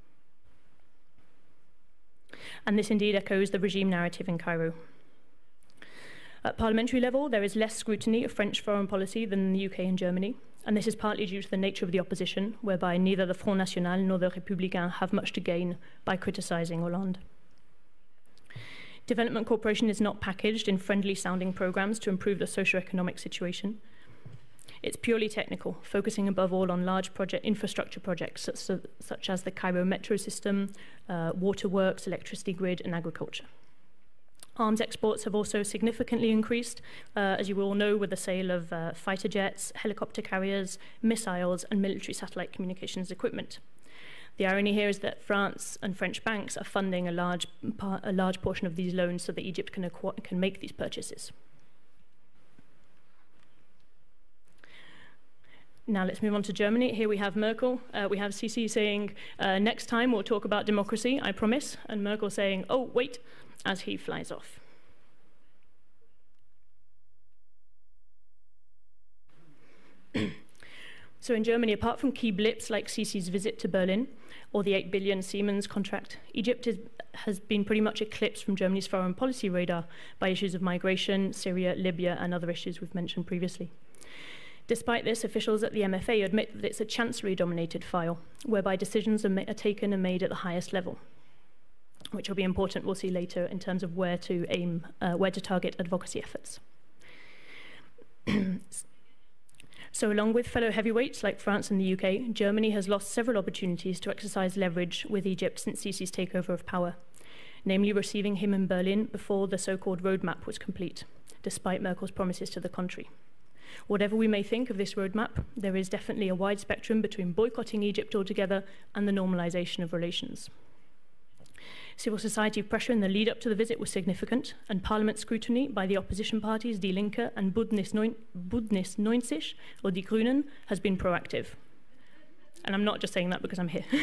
And this indeed echoes the regime narrative in Cairo. At parliamentary level, there is less scrutiny of French foreign policy than in the UK and Germany. And this is partly due to the nature of the opposition, whereby neither the Front National nor the Républicains have much to gain by criticising Hollande. Development cooperation is not packaged in friendly-sounding programmes to improve the socio-economic situation. It's purely technical, focusing above all on large infrastructure projects such as the Cairo metro system, waterworks, electricity grid, and agriculture. Arms exports have also significantly increased, as you all know, with the sale of fighter jets, helicopter carriers, missiles, and military satellite communications equipment. The irony here is that France and French banks are funding a large portion of these loans so that Egypt can make these purchases. Now let's move on to Germany. Here we have Merkel. We have Sisi saying, next time we'll talk about democracy, I promise. And Merkel saying, oh, wait, as he flies off. So in Germany, apart from key blips like Sisi's visit to Berlin or the 8 billion Siemens contract, Egypt has been pretty much eclipsed from Germany's foreign policy radar by issues of migration, Syria, Libya, and other issues we've mentioned previously. Despite this, officials at the MFA admit that it's a chancellery-dominated file, whereby decisions are taken and made at the highest level, which will be important, we'll see later, in terms of where to target advocacy efforts. So along with fellow heavyweights like France and the UK, Germany has lost several opportunities to exercise leverage with Egypt since Sisi's takeover of power, namely receiving him in Berlin before the so-called roadmap was complete, despite Merkel's promises to the contrary. Whatever we may think of this roadmap, there is definitely a wide spectrum between boycotting Egypt altogether and the normalization of relations. Civil society pressure in the lead-up to the visit was significant, and parliament scrutiny by the opposition parties Die Linke and Bündnis 90, or Die Grünen, has been proactive. And I'm not just saying that because I'm here.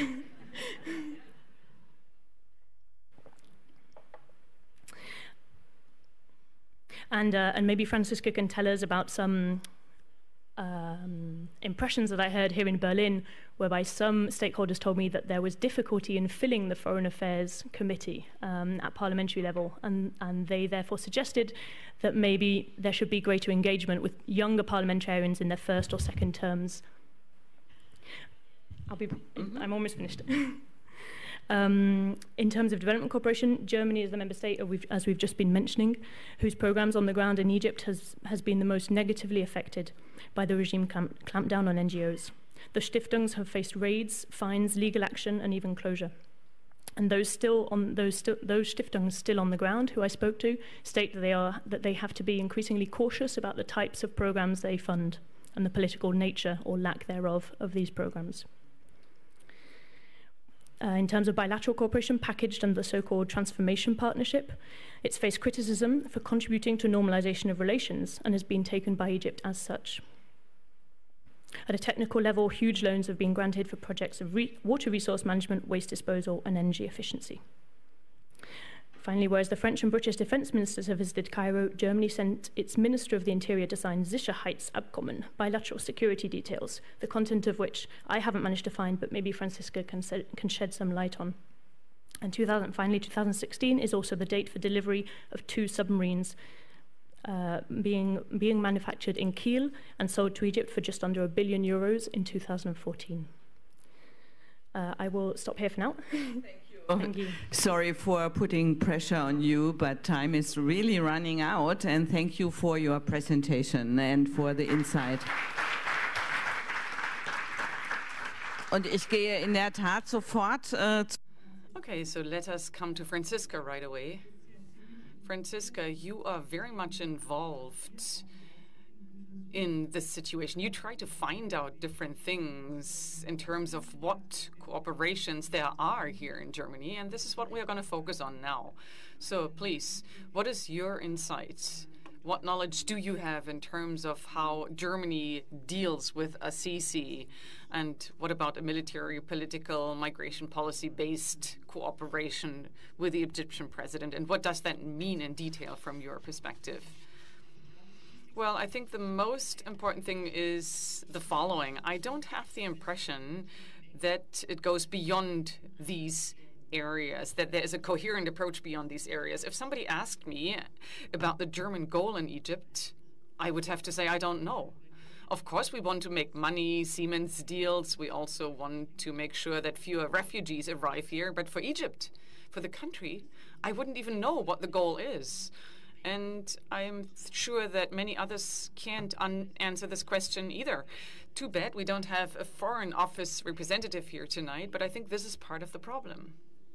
And maybe Franziska can tell us about some impressions that I heard here in Berlin, whereby some stakeholders told me that there was difficulty in filling the Foreign Affairs Committee at parliamentary level, and they therefore suggested that maybe there should be greater engagement with younger parliamentarians in their first or second terms. I'm almost finished. In terms of development cooperation, Germany is the member state, as we've just been mentioning, whose programs on the ground in Egypt has been the most negatively affected by the regime clampdown on NGOs. The Stiftungen have faced raids, fines, legal action, and even closure. And those Stiftungen still on the ground, who I spoke to, state that they have to be increasingly cautious about the types of programs they fund and the political nature or lack thereof of these programs. In terms of bilateral cooperation packaged under the so-called transformation partnership, it's faced criticism for contributing to normalization of relations and has been taken by Egypt as such. At a technical level, huge loans have been granted for projects of water resource management, waste disposal, and energy efficiency. Finally, whereas the French and British defence ministers have visited Cairo, Germany sent its Minister of the Interior to sign Sicherheitsabkommen, bilateral security details, the content of which I haven't managed to find, but maybe Franziska can shed some light on. And finally, 2016 is also the date for delivery of 2 submarines being manufactured in Kiel and sold to Egypt for just under €1 billion in 2014. I will stop here for now. Thank you. Sorry for putting pressure on you, but time is really running out, and thank you for your presentation and for the insight. Und ich gehe in der Tat sofort Okay, so let us come to Franziska right away. Franziska, you are very much involved in this situation. You try to find out different things in terms of what cooperations there are here in Germany, and this is what we are going to focus on now. So please, what is your insight? What knowledge do you have in terms of how Germany deals with al-Sisi? And what about a military, political, migration policy-based cooperation with the Egyptian president? And what does that mean in detail from your perspective? Well, I think the most important thing is the following. I don't have the impression that it goes beyond these areas, that there is a coherent approach beyond these areas. If somebody asked me about the German goal in Egypt, I would have to say I don't know. Of course, we want to make money, Siemens deals. We also want to make sure that fewer refugees arrive here. But for Egypt, for the country, I wouldn't even know what the goal is. And I'm sure that many others can't answer this question either. Too bad we don't have a Foreign Office representative here tonight, but I think this is part of the problem.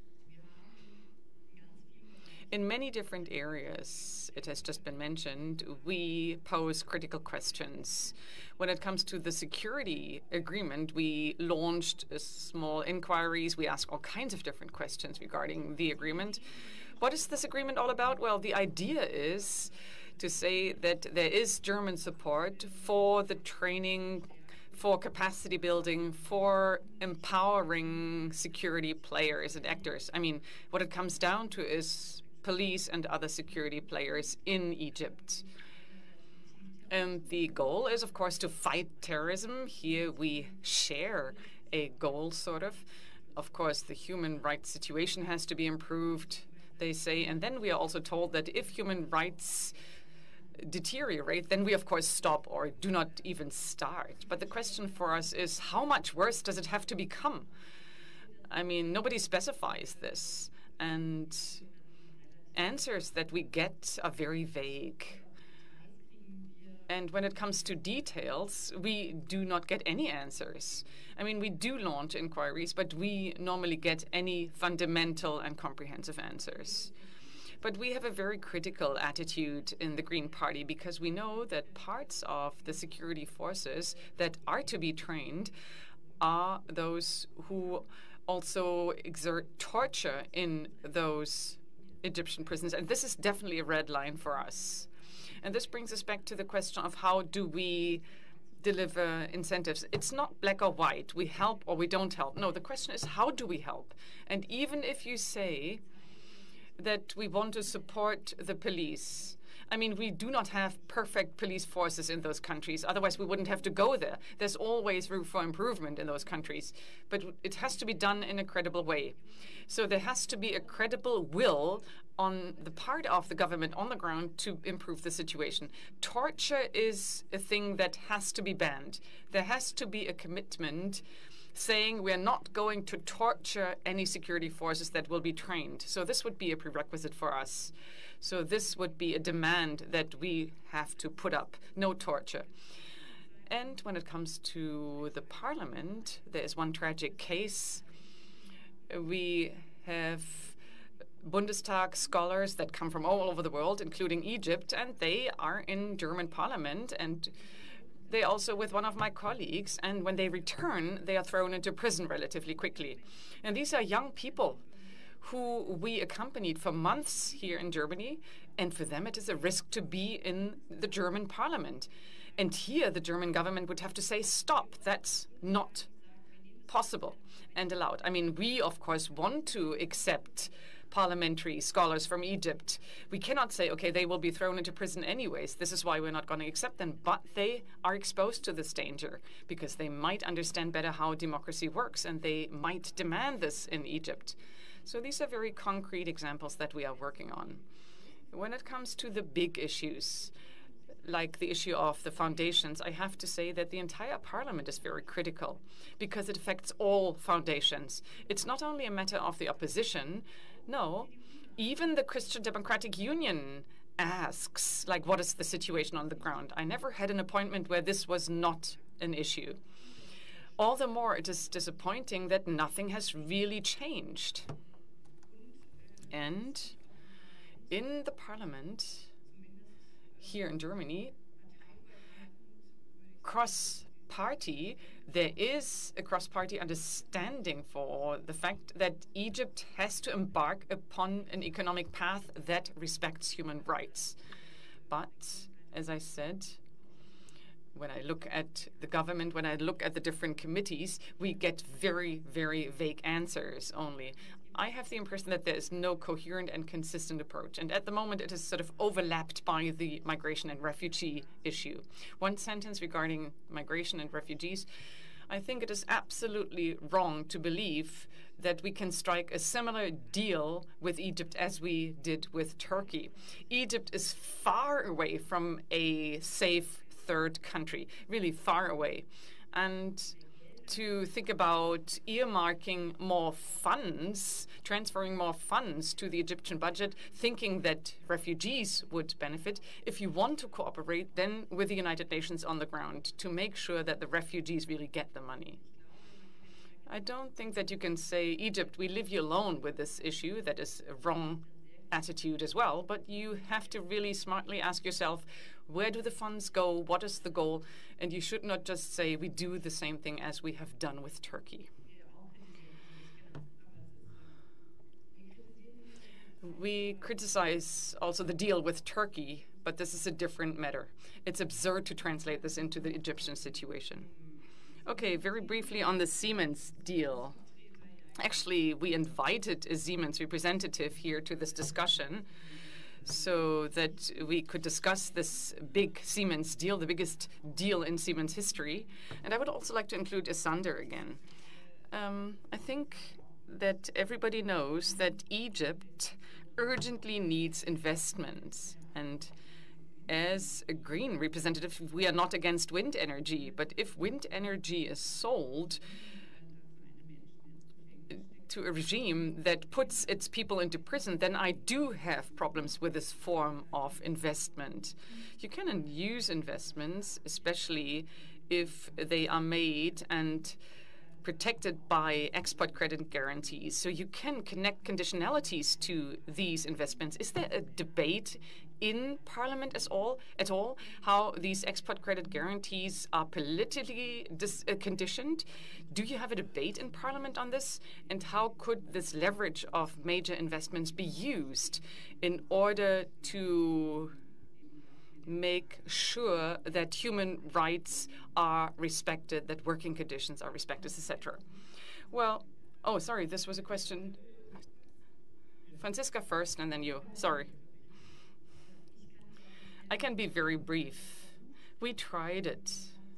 In many different areas, it has just been mentioned, we pose critical questions. When it comes to the security agreement, we launched small inquiries. We asked all kinds of different questions regarding the agreement. What is this agreement all about? Well, the idea is to say that there is German support for the training, for capacity building, for empowering security players and actors. I mean, what it comes down to is police and other security players in Egypt. And the goal is, of course, to fight terrorism. Here we share a goal, sort of. Of course, the human rights situation has to be improved, they say. And then we are also told that if human rights deteriorate, then we, of course, stop or do not even start. But the question for us is, how much worse does it have to become? I mean, nobody specifies this. And answers that we get are very vague. And when it comes to details, we do not get any answers. I mean, we do launch inquiries, but we normally get any fundamental and comprehensive answers. But we have a very critical attitude in the Green Party because we know that parts of the security forces that are to be trained are those who also exert torture in those Egyptian prisons. And this is definitely a red line for us. And this brings us back to the question of how do we deliver incentives. It's not black or white. We help or we don't help. No, the question is how do we help? And even if you say that we want to support the police, I mean, we do not have perfect police forces in those countries. Otherwise, we wouldn't have to go there. There's always room for improvement in those countries. But it has to be done in a credible way. So there has to be a credible will on the part of the government on the ground to improve the situation. Torture is a thing that has to be banned. There has to be a commitment saying we are not going to torture any security forces that will be trained. So this would be a prerequisite for us. So this would be a demand that we have to put up, no torture. And when it comes to the parliament, there is one tragic case. We have Bundestag scholars that come from all over the world, including Egypt, and they are in German parliament, and they also with one of my colleagues, and when they return, they are thrown into prison relatively quickly. And these are young people who we accompanied for months here in Germany, and for them it is a risk to be in the German parliament. And here the German government would have to say, stop, that's not possible and allowed. I mean, we, of course, want to accept parliamentary scholars from Egypt. We cannot say, okay, they will be thrown into prison anyways. This is why we're not going to accept them. But they are exposed to this danger because they might understand better how democracy works and they might demand this in Egypt. So these are very concrete examples that we are working on. When it comes to the big issues, like the issue of the foundations, I have to say that the entire parliament is very critical because it affects all foundations. It's not only a matter of the opposition. No, even the Christian Democratic Union asks, like, what is the situation on the ground? I never had an appointment where this was not an issue. All the more it is disappointing that nothing has really changed. And in the parliament here in Germany, cross-party, there is a cross-party understanding for the fact that Egypt has to embark upon an economic path that respects human rights. But, as I said, when I look at the government, when I look at the different committees, we get very, very vague answers only. I have the impression that there is no coherent and consistent approach. And at the moment, it is sort of overlapped by the migration and refugee issue. One sentence regarding migration and refugees. I think it is absolutely wrong to believe that we can strike a similar deal with Egypt as we did with Turkey. Egypt is far away from a safe third country, really far away. And to think about earmarking more funds, transferring more funds to the Egyptian budget, thinking that refugees would benefit. If you want to cooperate, then with the United Nations on the ground to make sure that the refugees really get the money. I don't think that you can say, Egypt, we leave you alone with this issue. That is a wrong attitude as well. But you have to really smartly ask yourself, where do the funds go? What is the goal? And you should not just say we do the same thing as we have done with Turkey. We criticize also the deal with Turkey, but this is a different matter. It's absurd to translate this into the Egyptian situation. Okay, very briefly on the Siemens deal. Actually, we invited a Siemens representative here to this discussion so that we could discuss this big Siemens deal, the biggest deal in Siemens history. And I would also like to include Issandr again. I think that everybody knows that Egypt urgently needs investments. And as a green representative, we are not against wind energy. But if wind energy is sold to a regime that puts its people into prison, then I do have problems with this form of investment. You can use investments, especially if they are made and protected by export credit guarantees. So you can connect conditionalities to these investments. Is there a debate in Parliament at all how these export credit guarantees are politically conditioned? Do you have a debate in Parliament on this? And how could this leverage of major investments be used in order to make sure that human rights are respected, that working conditions are respected, etc.? Well, oh, sorry, this was a question. Franziska first, and then you. Sorry. I can be very brief. We tried it,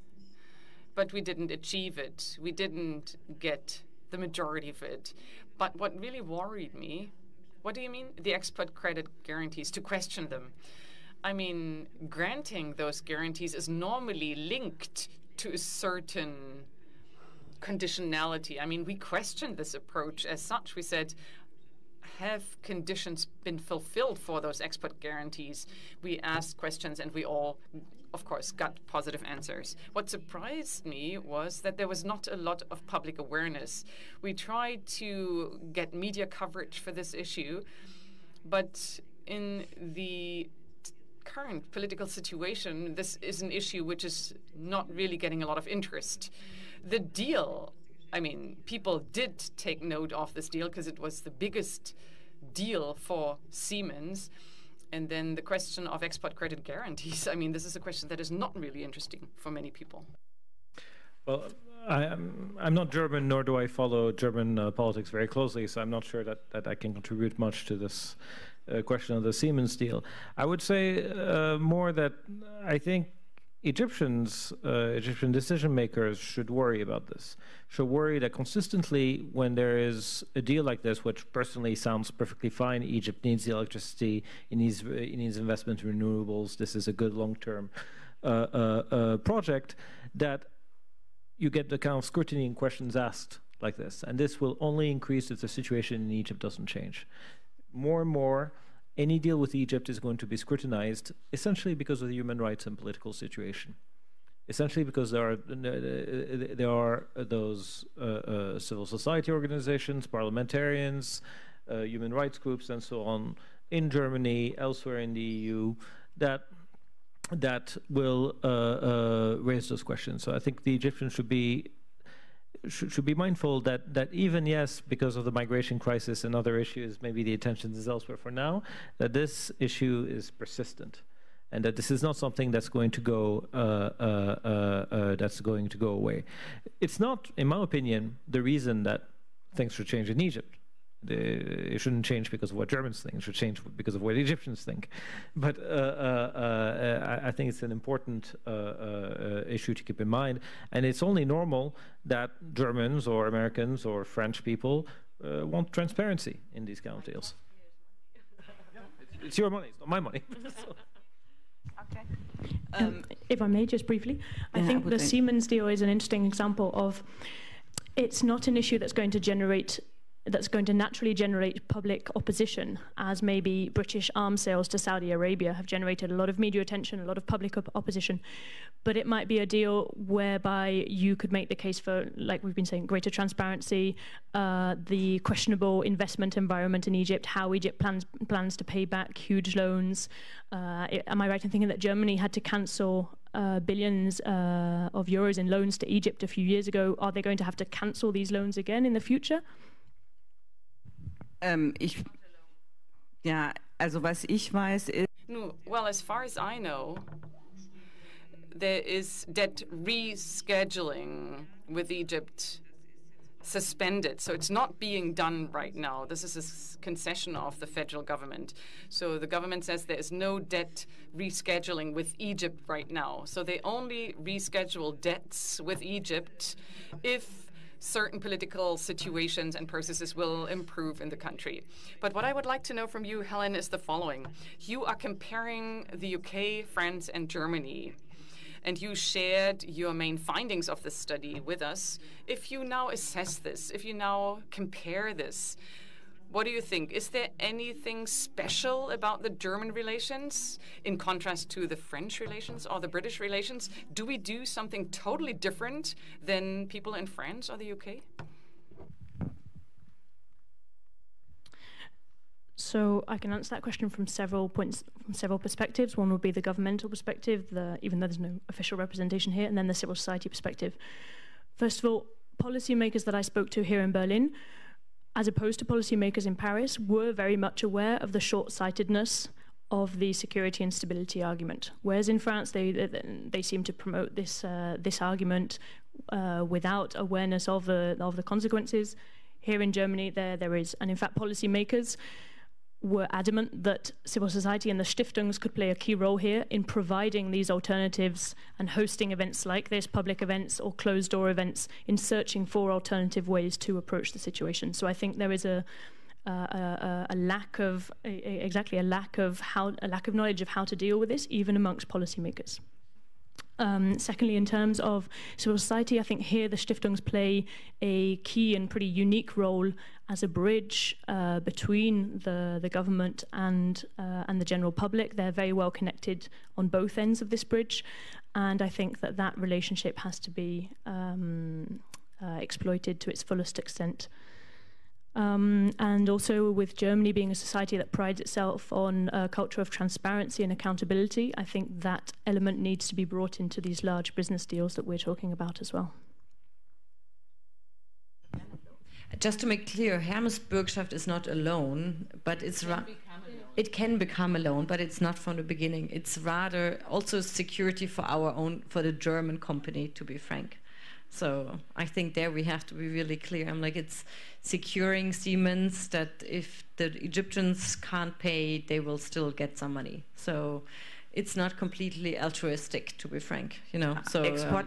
but we didn't achieve it. We didn't get the majority of it. But what really worried me, what do you mean? The export credit guarantees, to question them. I mean, granting those guarantees is normally linked to a certain conditionality. I mean, we questioned this approach as such. We said, have conditions been fulfilled for those export guarantees? We asked questions and we all, of course, got positive answers. What surprised me was that there was not a lot of public awareness. We tried to get media coverage for this issue, but in the current political situation, this is an issue which is not really getting a lot of interest. The deal, I mean, people did take note of this deal because it was the biggest deal for Siemens. And then the question of export credit guarantees, I mean, this is a question that is not really interesting for many people. Well, I'm not German, nor do I follow German politics very closely, so I'm not sure that I can contribute much to this question of the Siemens deal. I would say more that I think Egyptian decision makers should worry about this, should worry that consistently when there is a deal like this, which personally sounds perfectly fine, Egypt needs the electricity, it needs investment in renewables, this is a good long-term project, that you get the kind of scrutiny and questions asked like this. And this will only increase if the situation in Egypt doesn't change. More and more, any deal with Egypt is going to be scrutinized, essentially because of the human rights and political situation. Essentially because there are those civil society organizations, parliamentarians, human rights groups, and so on in Germany, elsewhere in the EU, that will raise those questions. So I think the Egyptians should be mindful that even, yes, because of the migration crisis and other issues, maybe the attention is elsewhere for now, that this issue is persistent, and that this is not something that's going to go away. It's not, in my opinion, the reason that things should change in Egypt. It shouldn't change because of what Germans think. It should change because of what Egyptians think. But I think it's an important issue to keep in mind. And it's only normal that Germans or Americans or French people want transparency in these kind of deals. It's your money, it's not my money. If I may, just briefly, I think the Siemens deal is an interesting example of it's not an issue that's going to naturally generate public opposition, as maybe British arms sales to Saudi Arabia have generated a lot of media attention, a lot of public opposition. But it might be a deal whereby you could make the case for, like we've been saying, greater transparency, the questionable investment environment in Egypt, how Egypt plans to pay back huge loans. Am I right in thinking that Germany had to cancel billions of euros in loans to Egypt a few years ago? Are they going to have to cancel these loans again in the future? Also was ich weiß ist... No, well, as far as I know, there is debt rescheduling with Egypt suspended. So it's not being done right now. This is a concession of the federal government. So the government says there is no debt rescheduling with Egypt right now. So they only reschedule debts with Egypt if certain political situations and processes will improve in the country. But what I would like to know from you, Hélène, is the following. You are comparing the UK, France, and Germany, and you shared your main findings of this study with us. If you now assess this, if you now compare this, what do you think? Is there anything special about the German relations in contrast to the French relations or the British relations? Do we do something totally different than people in France or the UK? So I can answer that question from several points, from several perspectives. One would be the governmental perspective, even though there's no official representation here, and then the civil society perspective. First of all, policymakers that I spoke to here in Berlin, as opposed to policymakers in Paris, were very much aware of the short-sightedness of the security and stability argument. Whereas in France, they seem to promote this argument without awareness of the consequences. Here in Germany, there is, and in fact, policymakers were adamant that civil society and the Stiftungen could play a key role here in providing these alternatives and hosting events like this, public events or closed-door events, in searching for alternative ways to approach the situation. So I think there is a lack of knowledge of how to deal with this, even amongst policymakers. Secondly, in terms of civil society, I think here the Stiftungen play a key and pretty unique role as a bridge between the government and the general public. They're very well connected on both ends of this bridge, and I think that relationship has to be exploited to its fullest extent. And also with Germany being a society that prides itself on a culture of transparency and accountability, I think that element needs to be brought into these large business deals that we're talking about as well. Just to make clear, Hermes-Bürgschaft is not alone, but it can become a loan, but it's not from the beginning. It's rather also security for the German company, to be frank. So I think there we have to be really clear. It's securing Siemens that if the Egyptians can't pay, they will still get some money. So it's not completely altruistic, to be frank. So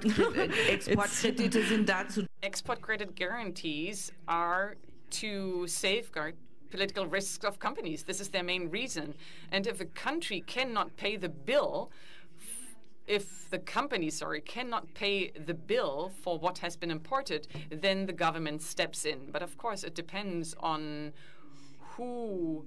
export credit guarantees are to safeguard political risks of companies. This is their main reason. And if a country cannot pay the bill, if the company, cannot pay the bill for what has been imported, then the government steps in. But of course, it depends on who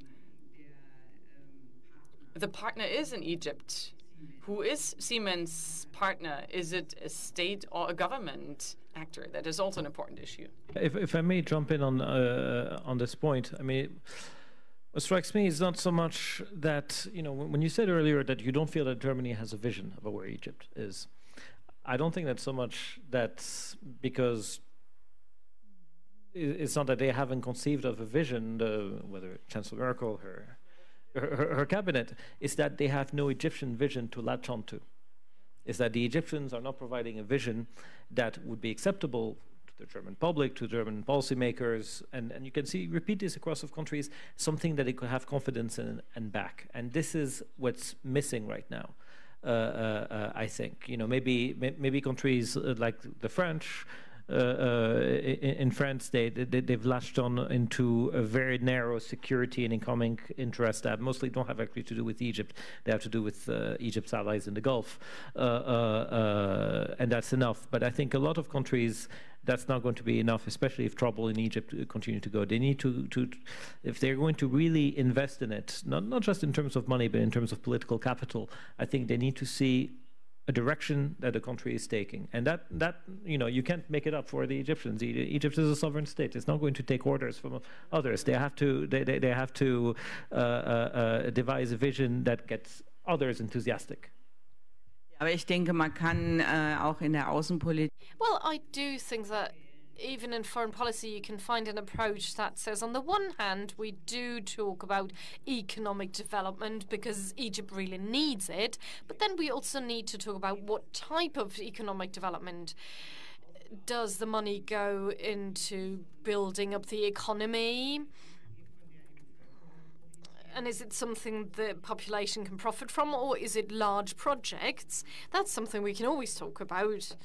the partner is in Egypt. Who is Siemens' partner? Is it a state or a government actor? That is also an important issue. If I may jump in on this point, what strikes me is not so much that, when you said earlier that you don't feel that Germany has a vision about where Egypt is, I don't think that's so much that's because it's not that they haven't conceived of a vision, whether Chancellor Merkel, her cabinet, is that they have no Egyptian vision to latch onto. Is that the Egyptians are not providing a vision that would be acceptable to the German public, to German policymakers, and you can repeat this across of countries, something that they could have confidence in and back. And this is what's missing right now, I think. Maybe countries like the French in France, they've latched on into a very narrow security and economic interest that mostly don't have actually to do with Egypt. They have to do with Egypt's allies in the Gulf, and that's enough. But I think a lot of countries, that's not going to be enough, especially if trouble in Egypt continue to go. They need to if they're going to really invest in it, not just in terms of money, but in terms of political capital, I think they need to see a direction that the country is taking, and that you can't make it up for the Egyptians. Egypt is a sovereign state; it's not going to take orders from others. They have to devise a vision that gets others enthusiastic. Aber ich denke, man kann auch in der Außenpolitik. Well, I do think that even in foreign policy, you can find an approach that says, on the one hand, we do talk about economic development because Egypt really needs it, but then we also need to talk about what type of economic development. Does the money go into building up the economy? And is it something the population can profit from, or is it large projects? That's something we can always talk about.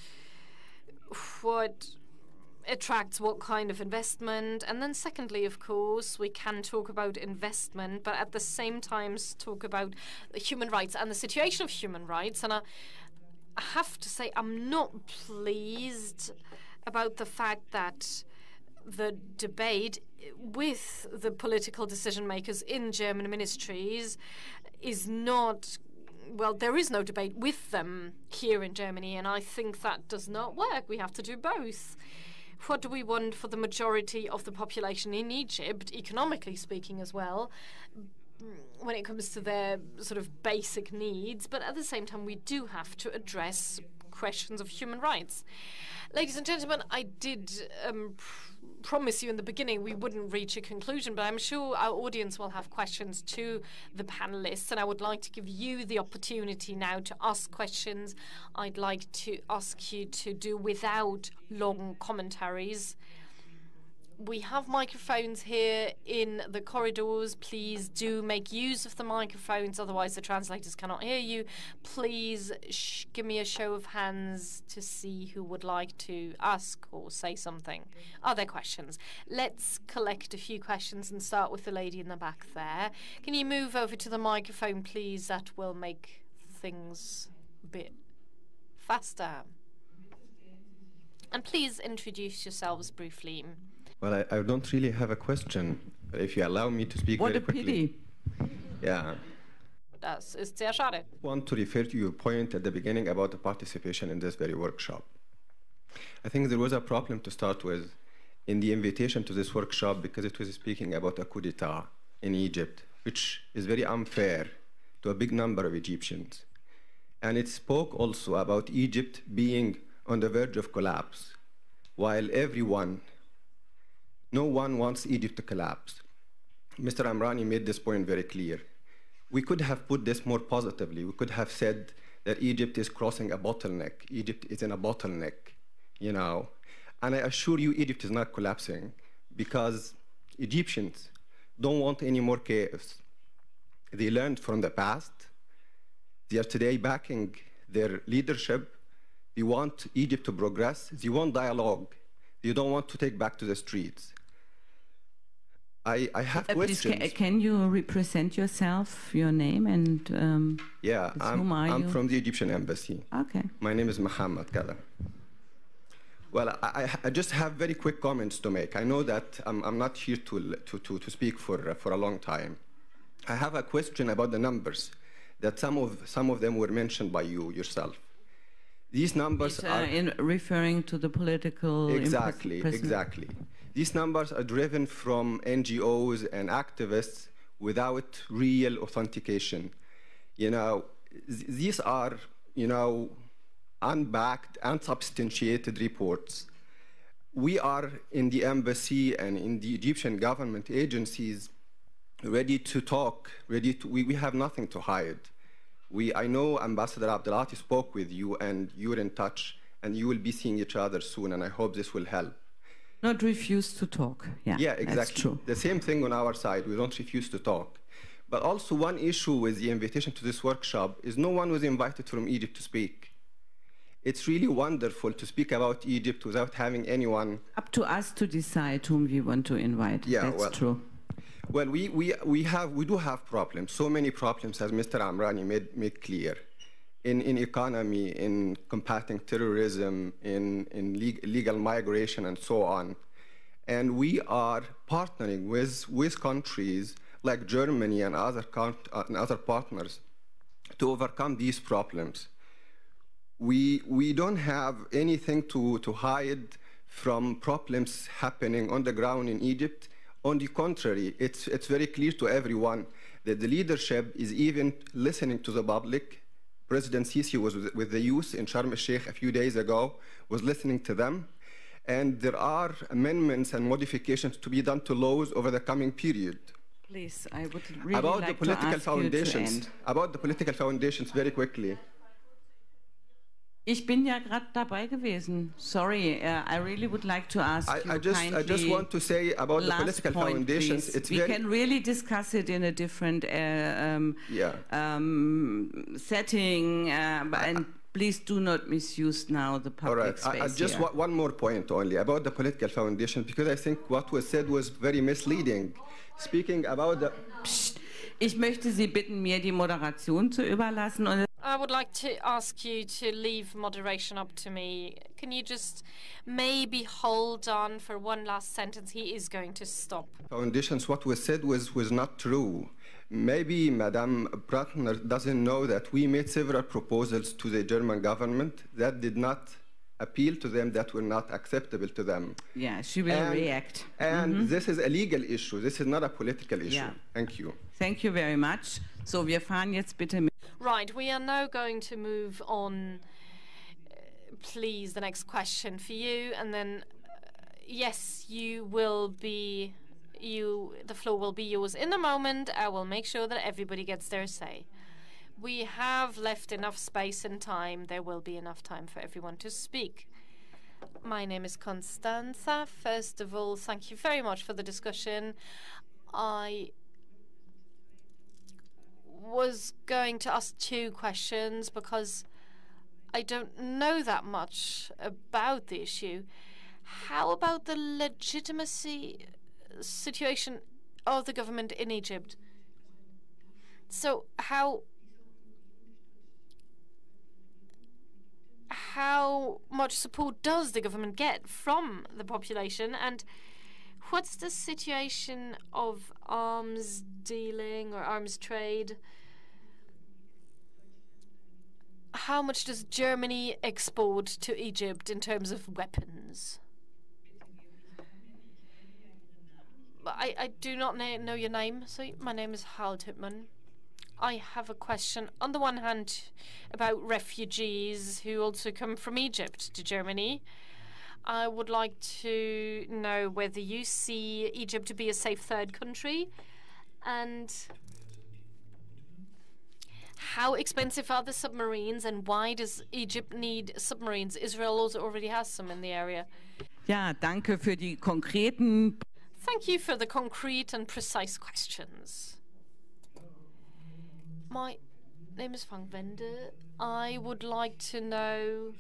What attracts what kind of investment? And then secondly, of course, we can talk about investment, but at the same time talk about human rights and the situation of human rights. And I have to say, I'm not pleased about the fact that the debate with the political decision makers in German ministries is not, well, there is no debate with them here in Germany, and I think that does not work. We have to do both. What do we want for the majority of the population in Egypt, economically speaking as well, when it comes to their sort of basic needs? But at the same time, we do have to address questions of human rights. Ladies and gentlemen, I did promise you in the beginning we wouldn't reach a conclusion, but I'm sure our audience will have questions to the panelists, and I would like to give you the opportunity now to ask questions. I'd like to ask you to do without long commentaries. We have microphones here in the corridors. Please do make use of the microphones, otherwise the translators cannot hear you. Please give me a show of hands to see who would like to ask or say something. Are there questions? Let's collect a few questions and start with the lady in the back there. Can you move over to the microphone, please? That will make things a bit faster. And please introduce yourselves briefly. Well, I don't really have a question, but if you allow me to speak very quickly. What a pity. Yeah. Das ist sehr schade. I want to refer to your point at the beginning about the participation in this very workshop. I think there was a problem to start with in the invitation to this workshop because it was speaking about a coup d'etat in Egypt, which is very unfair to a big number of Egyptians. And it spoke also about Egypt being on the verge of collapse, while no one wants Egypt to collapse. Mr. Amrani made this point very clear. We could have put this more positively. We could have said that Egypt is crossing a bottleneck. Egypt is in a bottleneck, And I assure you, Egypt is not collapsing because Egyptians don't want any more chaos. They learned from the past. They are today backing their leadership. They want Egypt to progress. They want dialogue. They don't want to take back to the streets. I have questions. Please, can you represent yourself, your name, and yeah, I'm from the Egyptian embassy. Okay. My name is Mohammed Kada. Well, I just have very quick comments to make. I know that I'm not here to speak for a long time. I have a question about the numbers, that some of them were mentioned by you yourself. These numbers are referring to the political. Exactly. These numbers are driven from NGOs and activists without real authentication. These are, unbacked, unsubstantiated reports. We are in the embassy and in the Egyptian government agencies ready to talk, we have nothing to hide. I know Ambassador Abdelati spoke with you and you're in touch and you will be seeing each other soon, and I hope this will help. Not refuse to talk. Yeah, exactly. That's true. The same thing on our side. We don't refuse to talk. But also one issue with the invitation to this workshop is no one was invited from Egypt to speak. It's really wonderful to speak about Egypt without having anyone. Up to us to decide whom we want to invite. Yeah, That's well, true. Well, we do have problems, so many problems, as Mr. Amrani made clear, in economy, in combating terrorism, in legal migration, and so on. And we are partnering with countries like Germany and other partners to overcome these problems. We don't have anything to hide from problems happening on the ground in Egypt. On the contrary, it's very clear to everyone that the leadership is even listening to the public. President Sisi was with the youth in Sharm el-Sheikh a few days ago, was listening to them. And there are amendments and modifications to be done to laws over the coming period. Please, I would really about like the political to ask foundations, you to end. About the political foundations, very quickly. Ich bin ja gerade dabei gewesen. Sorry, I really would like to ask you I just want to say about the political point, foundations. Please. It's we can really discuss it in a different setting, and please do not misuse now the public space. All right, just one more point only about the political foundations, because I think what was said was very misleading. Speaking about the... Psst. Ich möchte Sie bitten, mir die Moderation zu überlassen. Und I would like to ask you to leave moderation up to me. Can you just maybe hold on for one last sentence? He is going to stop. Foundations, what was said was not true. Maybe Madame Brantner doesn't know that we made several proposals to the German government that did not appeal to them, that were not acceptable to them. Yeah, she will react. And this is a legal issue. This is not a political issue. Yeah. Thank you. Thank you very much. So, wir fahren jetzt bitte mit. Right, we are now going to move on. Please, the next question for you, and then yes, you will be. The floor will be yours in a moment. I will make sure that everybody gets their say. We have left enough space and time. There will be enough time for everyone to speak. My name is Constanza. First of all, thank you very much for the discussion. I was going to ask two questions because I don't know that much about the issue. How about the legitimacy situation of the government in Egypt? So how much support does the government get from the population, and what's the situation of arms dealing or arms trade? How much does Germany export to Egypt in terms of weapons? I do not know your name. So my name is Haldhutman. I have a question. On the one hand, about refugees who also come from Egypt to Germany. I would like to know whether you see Egypt to be a safe third country, and how expensive are the submarines, and why does Egypt need submarines? Israel also already has some in the area. Ja, danke für die konkreten. Thank you for the concrete and precise questions. My name is Frank Wende. I would like to know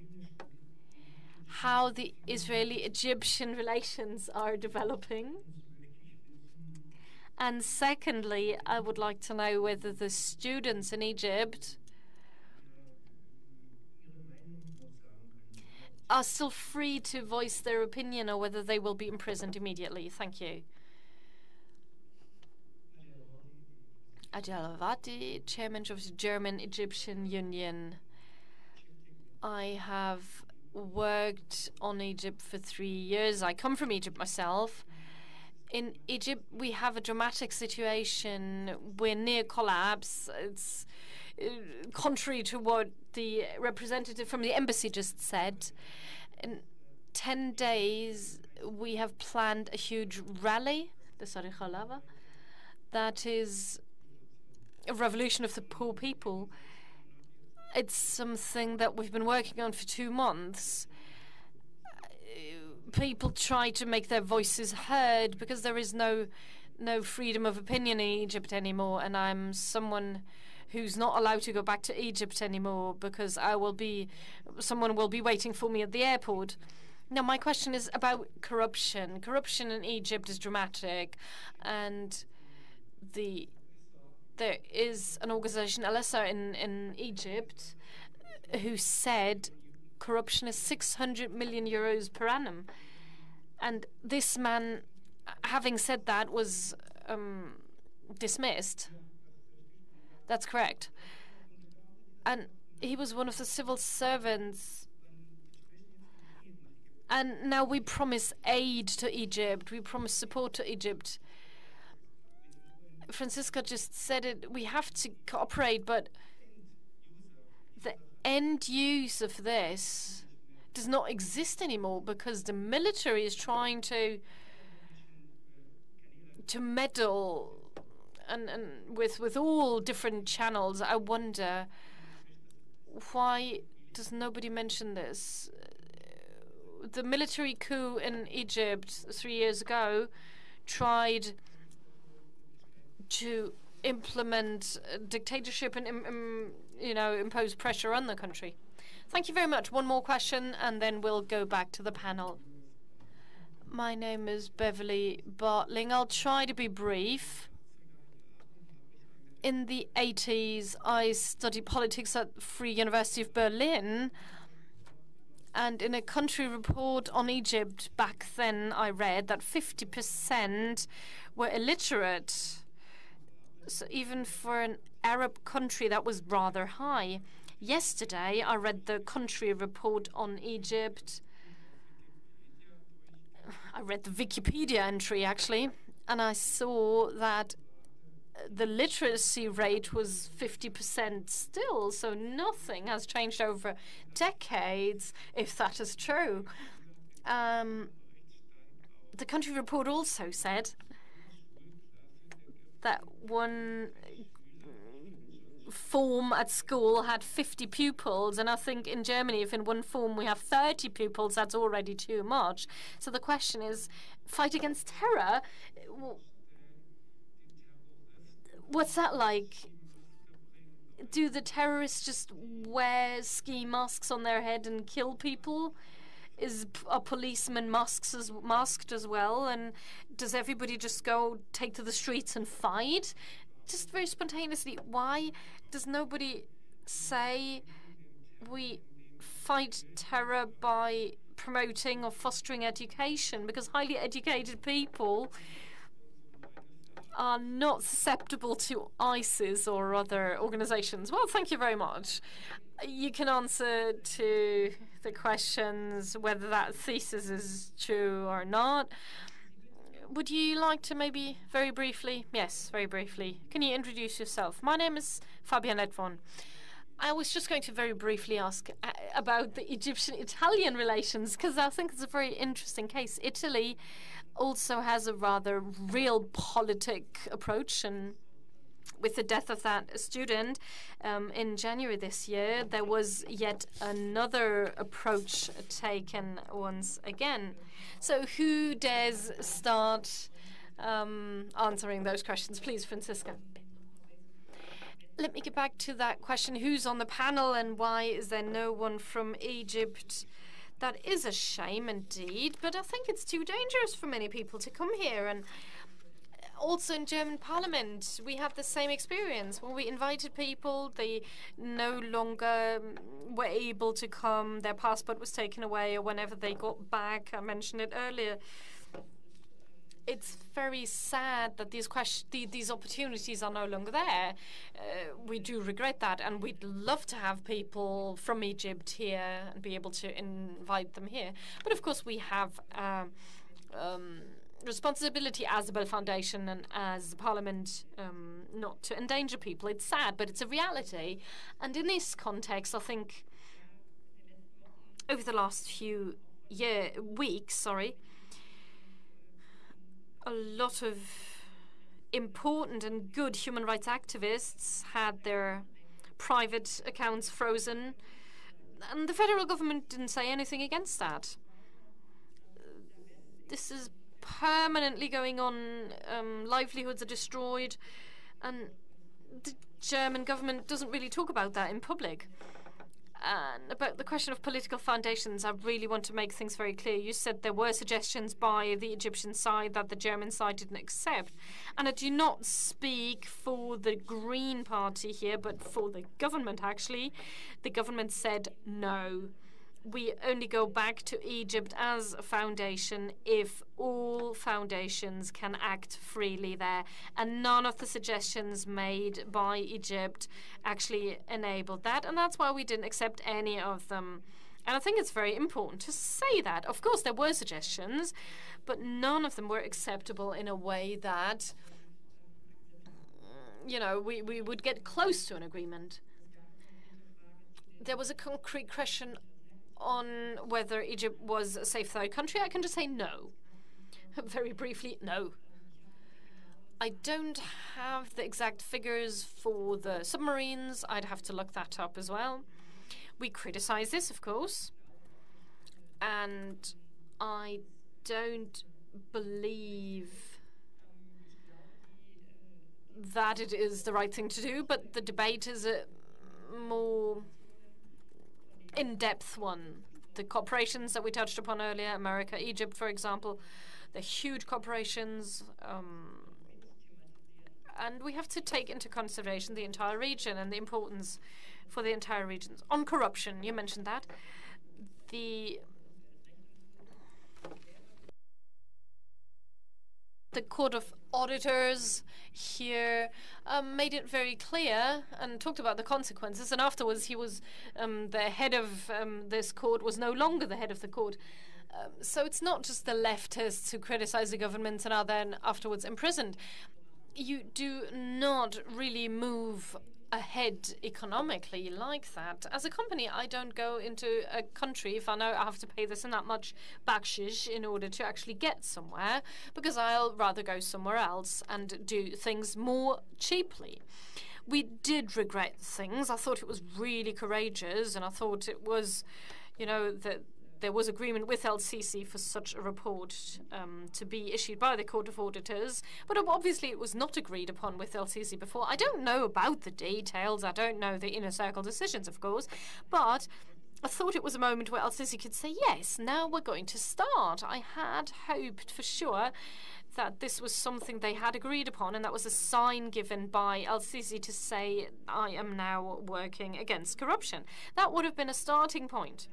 how the Israeli-Egyptian relations are developing. And secondly, I would like to know whether the students in Egypt are still free to voice their opinion, or whether they will be imprisoned immediately. Thank you. Adel Avati, chairman of the German-Egyptian Union. I have worked on Egypt for 3 years. I come from Egypt myself. In Egypt, we have a dramatic situation. We're near collapse. It's contrary to what the representative from the embassy just said. In 10 days, we have planned a huge rally, the Sarikhalava, that is a revolution of the poor people. It's something that we've been working on for 2 months. People try to make their voices heard because there is no freedom of opinion in Egypt anymore, and I'm someone who's not allowed to go back to Egypt anymore because someone will be waiting for me at the airport. Now, my question is about corruption. Corruption in Egypt is dramatic, and there is an organization, al-Sisi, in Egypt, who said corruption is 600 million euros per annum. And this man, having said that, was dismissed. That's correct. And he was one of the civil servants. And now we promise aid to Egypt. We promise support to Egypt. Franziska just said it. We have to cooperate, but the end use of this does not exist anymore because the military is trying to meddle and with all different channels. I wonder, why does nobody mention this? The military coup in Egypt 3 years ago tried to implement dictatorship and impose pressure on the country. Thank you very much. One more question, and then we'll go back to the panel. My name is Beverly Bartling. I'll try to be brief. In the 80s, I studied politics at Free University of Berlin, and in a country report on Egypt back then, I read that 50% were illiterate. So even for an Arab country, that was rather high. Yesterday, I read the country report on Egypt. I read the Wikipedia entry, actually, and I saw that the literacy rate was 50% still, so nothing has changed over decades, if that is true. The country report also said that one form at school had 50 pupils, and I think in Germany, if in one form we have 30 pupils, that's already too much. So the question is, fight against terror, what's that like? Do the terrorists just wear ski masks on their head and kill people? Are policemen masked as well? And does everybody just go take to the streets and fight? Just very spontaneously, why does nobody say we fight terror by promoting or fostering education? Because highly educated people are not susceptible to ISIS or other organizations. Well, thank you very much. You can answer to the questions whether that thesis is true or not. Would you like to maybe very briefly? Yes, very briefly. Can you introduce yourself? My name is Fabian Edvon. I was just going to very briefly ask about the Egyptian-Italian relations, because I think it's a very interesting case. Italy also has a rather realpolitik approach, and with the death of that student in January this year, there was yet another approach taken once again. So who dares start answering those questions? Please, Franziska. Let me get back to that question. Who's on the panel and why is there no one from Egypt? That is a shame indeed, but I think it's too dangerous for many people to come here. And also in German parliament, we have the same experience. When we invited people, they no longer were able to come. Their passport was taken away, or whenever they got back, I mentioned it earlier. It's very sad that these opportunities are no longer there. We do regret that, and we'd love to have people from Egypt here and be able to invite them here. But of course, we have responsibility as the Bell Foundation and as the Parliament not to endanger people. It's sad, but it's a reality. And in this context, I think over the last few weeks, a lot of important and good human rights activists had their private accounts frozen, and the federal government didn't say anything against that. This is permanently going on. Livelihoods are destroyed, and the German government doesn't really talk about that in public. And about the question of political foundations, I really want to make things very clear. You said there were suggestions by the Egyptian side that the German side didn't accept. And I do not speak for the Green Party here, but for the government, actually. The government said no. We only go back to Egypt as a foundation if all foundations can act freely there. And none of the suggestions made by Egypt actually enabled that. And that's why we didn't accept any of them. And I think it's very important to say that. Of course, there were suggestions, but none of them were acceptable in a way that, you know, we would get close to an agreement. There was a concrete question on whether Egypt was a safe third country. I can just say no. Very briefly, no. I don't have the exact figures for the submarines. I'd have to look that up as well. We criticize this, of course. And I don't believe that it is the right thing to do, but the debate is a more in-depth one. The corporations that we touched upon earlier, America, Egypt, for example, they're huge corporations, and we have to take into consideration the entire region and the importance for the entire regions. On corruption, you mentioned that. The Court of Auditors here made it very clear and talked about the consequences, and afterwards he was the head of this court was no longer the head of the court. So it's not just the leftists who criticize the government and are then afterwards imprisoned. You do not really move ahead economically like that. As a company, I don't go into a country if I know I have to pay this and that much bakshish in order to actually get somewhere, because I'll rather go somewhere else and do things more cheaply. We did regret things. I thought it was really courageous, and I thought it was, you know, that there was agreement with al-Sisi for such a report to be issued by the Court of Auditors, but obviously it was not agreed upon with al-Sisi before. I don't know about the details, I don't know the inner circle decisions, of course, but I thought it was a moment where al-Sisi could say, yes, now we're going to start. I had hoped for sure that this was something they had agreed upon, and that was a sign given by al-Sisi to say, I am now working against corruption. That would have been a starting point,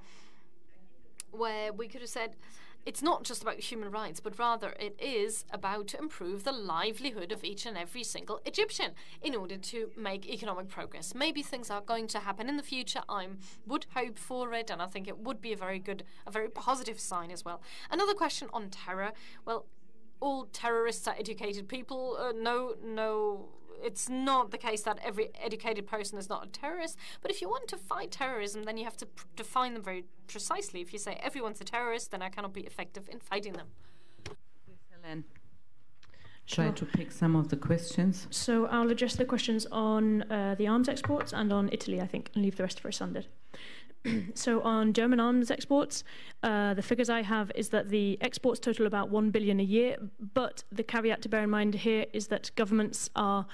where we could have said it's not just about human rights, but rather it is about to improve the livelihood of each and every single Egyptian in order to make economic progress. Maybe things are going to happen in the future. I would hope for it, and I think it would be a very positive sign as well. Another question on terror. Well, all terrorists are educated people. No, it's not the case that every educated person is not a terrorist. But if you want to fight terrorism, then you have to define them very precisely. If you say everyone's a terrorist, then I cannot be effective in fighting them. Hélène, try to pick some of the questions. So I'll address the questions on the arms exports and on Italy, I think, and leave the rest for Issandr. So on German arms exports, the figures I have is that the exports total about 1 billion a year, but the caveat to bear in mind here is that governments are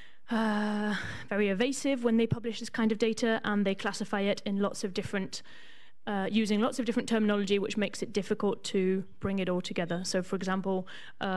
very evasive when they publish this kind of data, and they classify it in lots of different using lots of different terminology, which makes it difficult to bring it all together. So, for example,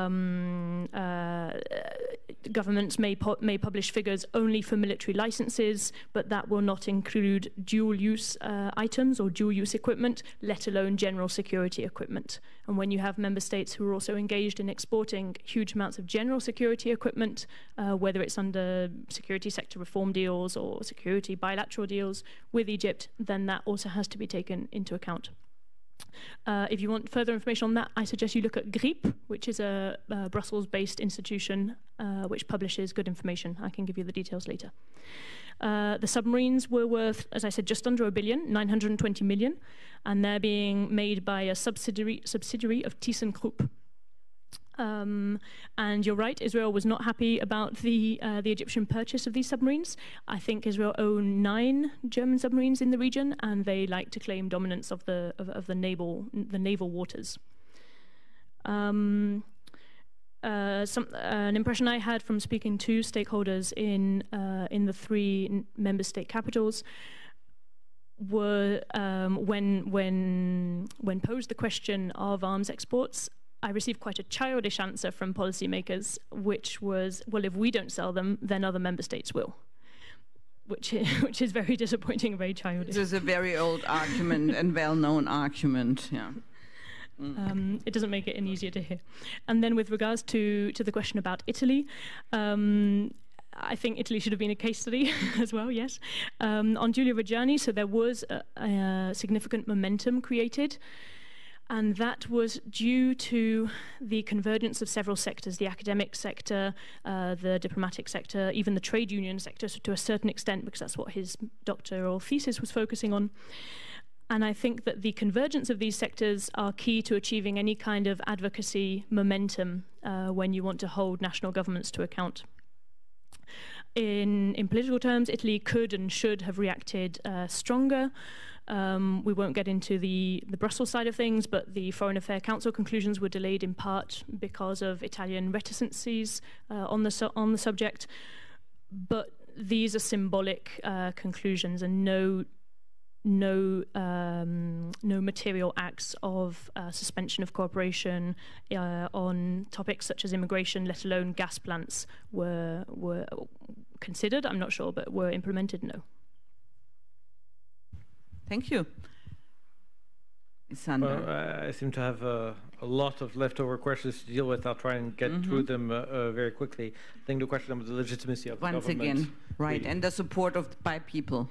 governments may publish figures only for military licenses, but that will not include dual-use items or dual-use equipment, let alone general security equipment. And when you have member states who are also engaged in exporting huge amounts of general security equipment, whether it's under security sector reform deals or security bilateral deals with Egypt, then that also has to be taken into account. If you want further information on that, I suggest you look at GRIP, which is a Brussels-based institution which publishes good information. I can give you the details later. The submarines were worth, as I said, just under $1 billion, 920 million, and they're being made by a subsidiary of ThyssenKrupp. And you're right, Israel was not happy about the Egyptian purchase of these submarines. I think Israel owned 9 German submarines in the region, and they like to claim dominance of the naval waters. an impression I had from speaking to stakeholders in the three member state capitals were when posed the question of arms exports, I received quite a childish answer from policymakers, which was, well, if we don't sell them, then other member states will, which is very disappointing, very childish. This is a very old argument and well-known argument, yeah. It doesn't make it any easier to hear. And then with regards to the question about Italy, I think Italy should have been a case study as well, yes. On Giulio Reggiani, so there was a significant momentum created, and that was due to the convergence of several sectors, the academic sector, the diplomatic sector, even the trade union sector, so to a certain extent, because that's what his doctoral thesis was focusing on. And I think that the convergence of these sectors are key to achieving any kind of advocacy momentum when you want to hold national governments to account. In political terms, Italy could and should have reacted stronger. We won't get into the Brussels side of things, but the Foreign Affairs Council conclusions were delayed in part because of Italian reticencies on the subject. But these are symbolic conclusions, and no material acts of suspension of cooperation on topics such as immigration, let alone gas plants, were considered. I'm not sure, but were implemented. No. Thank you. Issandr. Well, I seem to have a lot of leftover questions to deal with. I'll try and get through them very quickly. I think the question of the legitimacy of the government. Once again, right, and the support by people.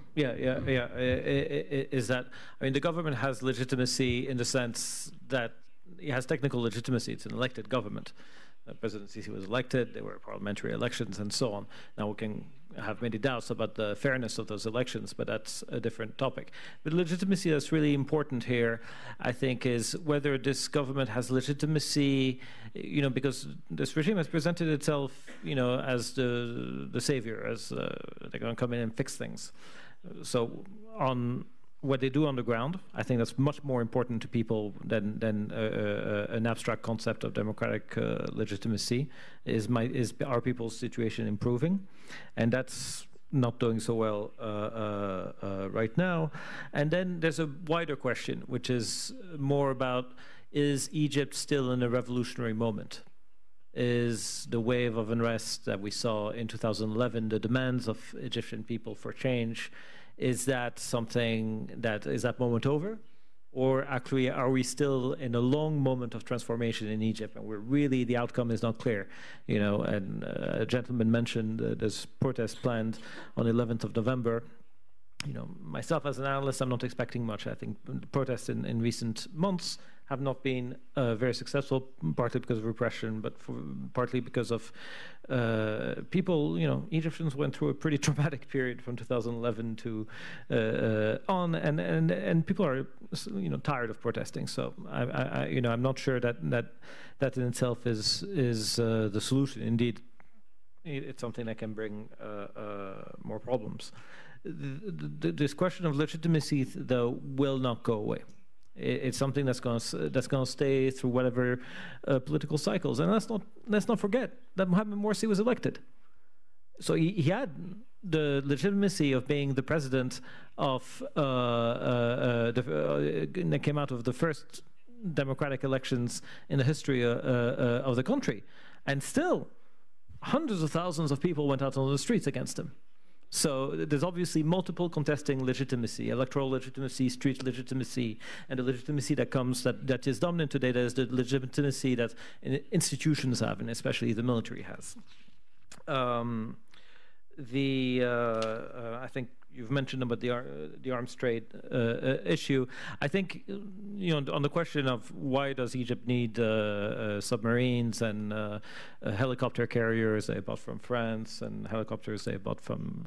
Is that, I mean, the government has legitimacy in the sense that it has technical legitimacy. It's an elected government. President Sisi was elected, there were parliamentary elections and so on. Now we can have many doubts about the fairness of those elections, but that's a different topic. But legitimacy that's really important here, I think, is whether this government has legitimacy, you know, because this regime has presented itself, you know, as the savior, as they're going to come in and fix things. So on what they do on the ground, I think that's much more important to people than an abstract concept of democratic legitimacy. Is our people's situation improving? And that's not doing so well right now. And then there's a wider question, which is more about, is Egypt still in a revolutionary moment? Is the wave of unrest that we saw in 2011, the demands of Egyptian people for change, is that something that, is that moment over? Or actually, are we still in a long moment of transformation in Egypt, and we're really, the outcome is not clear? You know, and a gentleman mentioned there's protest planned on 11th of November. You know, myself as an analyst, I'm not expecting much. I think protests in recent months have not been very successful, partly because of repression, but partly because of people, you know, Egyptians went through a pretty traumatic period from 2011 to on, and people are, you know, tired of protesting. So you know, I'm not sure that in itself is the solution. Indeed, it's something that can bring more problems. This question of legitimacy, though, will not go away. It's something that's going to stay through whatever political cycles. And let's not forget that Mohamed Morsi was elected, so he had the legitimacy of being the president of that came out of the first democratic elections in the history of the country, and still hundreds of thousands of people went out on the streets against him. So there's obviously multiple contesting legitimacy, electoral legitimacy, street legitimacy, and the legitimacy that comes, that is dominant today, that is the legitimacy that institutions have, and especially the military has. I think you've mentioned about the arms trade issue. I think, you know, on the question of why does Egypt need submarines and helicopter carriers they bought from France, and helicopters they bought from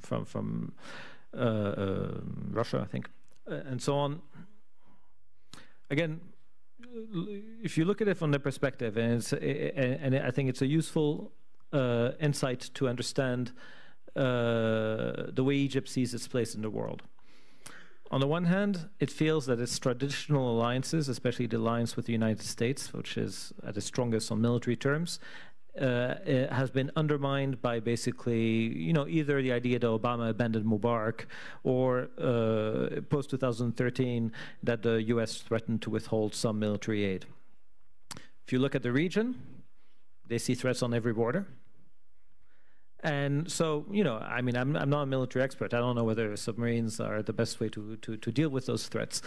Russia, I think, and so on. Again, if you look at it from that perspective, and I think it's a useful insight to understand the way Egypt sees its place in the world. On the one hand, it feels that its traditional alliances, especially the alliance with the United States, which is at its strongest on military terms, has been undermined by basically, either the idea that Obama abandoned Mubarak or post-2013 that the US threatened to withhold some military aid. If you look at the region, they see threats on every border. And so, I mean, I'm not a military expert. I don't know whether submarines are the best way to deal with those threats.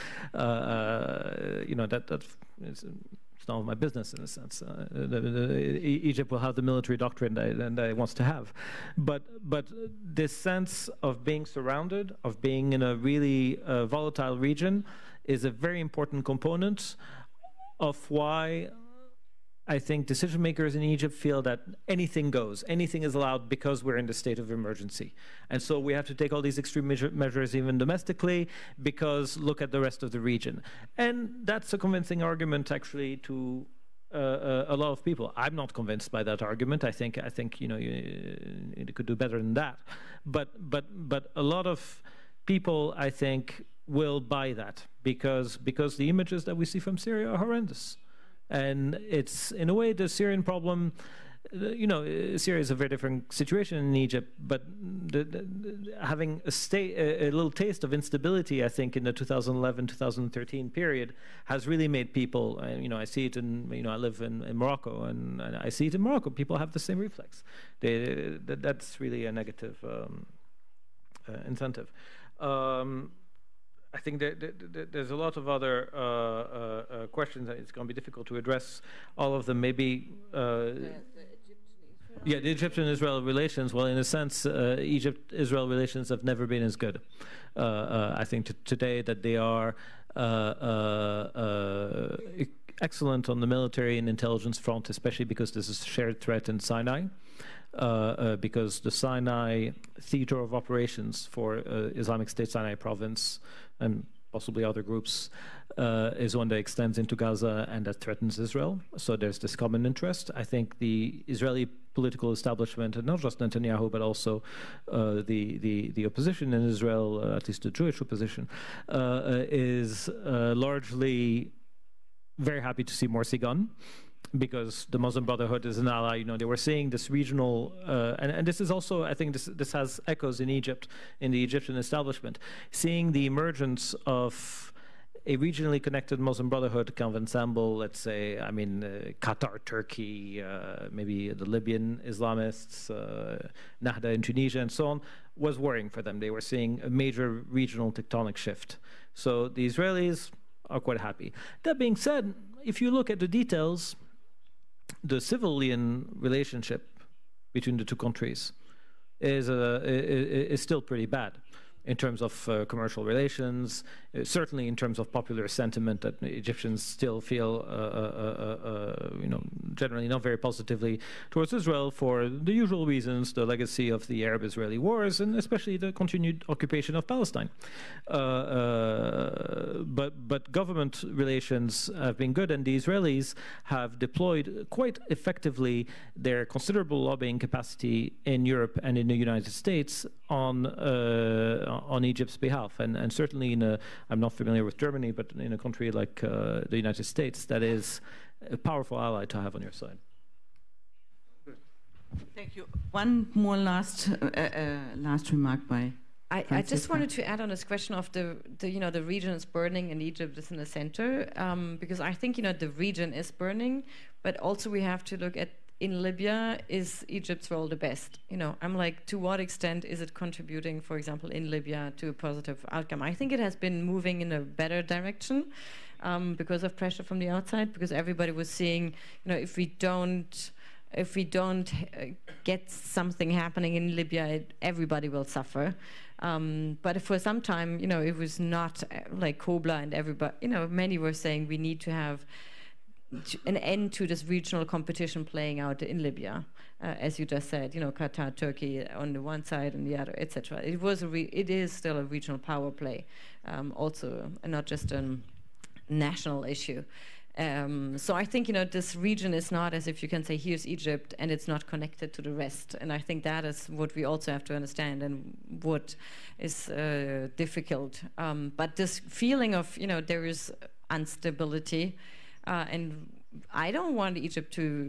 It's none of my business in a sense. Egypt will have the military doctrine that it wants to have. But this sense of being surrounded, of being in a really volatile region, is a very important component of why I think decision makers in Egypt feel that anything goes, anything is allowed because we're in the state of emergency. And so we have to take all these extreme measures even domestically because look at the rest of the region. And that's a convincing argument actually to a lot of people. I'm not convinced by that argument. I think you could do better than that. But a lot of people, I think, will buy that because the images that we see from Syria are horrendous. And it's, in a way, the Syrian problem, Syria is a very different situation in Egypt, but having a little taste of instability, I think, in the 2011-2013 period has really made people, I see it in, I live in Morocco, and I see it in Morocco, people have the same reflex. That's really a negative incentive. I think there's a lot of other questions that it's going to be difficult to address all of them. Maybe, the Egyptian-Israel relations. Well, in a sense, Egypt-Israel relations have never been as good. I think today that they are excellent on the military and intelligence front, especially because there's a shared threat in Sinai. Because the Sinai theater of operations for Islamic State Sinai province and possibly other groups is one that extends into Gaza and that threatens Israel. So there's this common interest. I think the Israeli political establishment, and not just Netanyahu, but also the opposition in Israel, at least the Jewish opposition, is largely very happy to see Morsi gone. Because the Muslim Brotherhood is an ally, they were seeing this regional, and this is also, I think this has echoes in Egypt, in the Egyptian establishment, seeing the emergence of a regionally connected Muslim Brotherhood kind of ensemble, let's say, Qatar, Turkey, maybe the Libyan Islamists, Nahda in Tunisia, and so on, was worrying for them. They were seeing a major regional tectonic shift. So the Israelis are quite happy. That being said, if you look at the details, the civilian relationship between the two countries is still pretty bad in terms of commercial relations, certainly in terms of popular sentiment that Egyptians still feel, generally not very positively towards Israel for the usual reasons, the legacy of the Arab-Israeli wars, and especially the continued occupation of Palestine. But government relations have been good, and the Israelis have deployed quite effectively their considerable lobbying capacity in Europe and in the United States on Egypt's behalf, and certainly I'm not familiar with Germany, but in a country like the United States, that is a powerful ally to have on your side. Thank you. One more last remark by Franziska. I just wanted to add on this question of the region is burning and Egypt is in the center, because I think the region is burning, but also we have to look at in Libya, is Egypt's role the best? I'm like, to what extent is it contributing, for example, in Libya to a positive outcome? I think it has been moving in a better direction because of pressure from the outside, because everybody was seeing, if we don't get something happening in Libya, everybody will suffer. But for some time, it was not like Kobla and everybody, many were saying we need to have an end to this regional competition playing out in Libya, as you just said, Qatar, Turkey on the one side and the other, etc. It is still a regional power play, also, and not just a national issue. So I think, this region is not as if you can say, here's Egypt, and it's not connected to the rest. And I think that is what we also have to understand and what is difficult. But this feeling of, there is instability, and I don't want Egypt to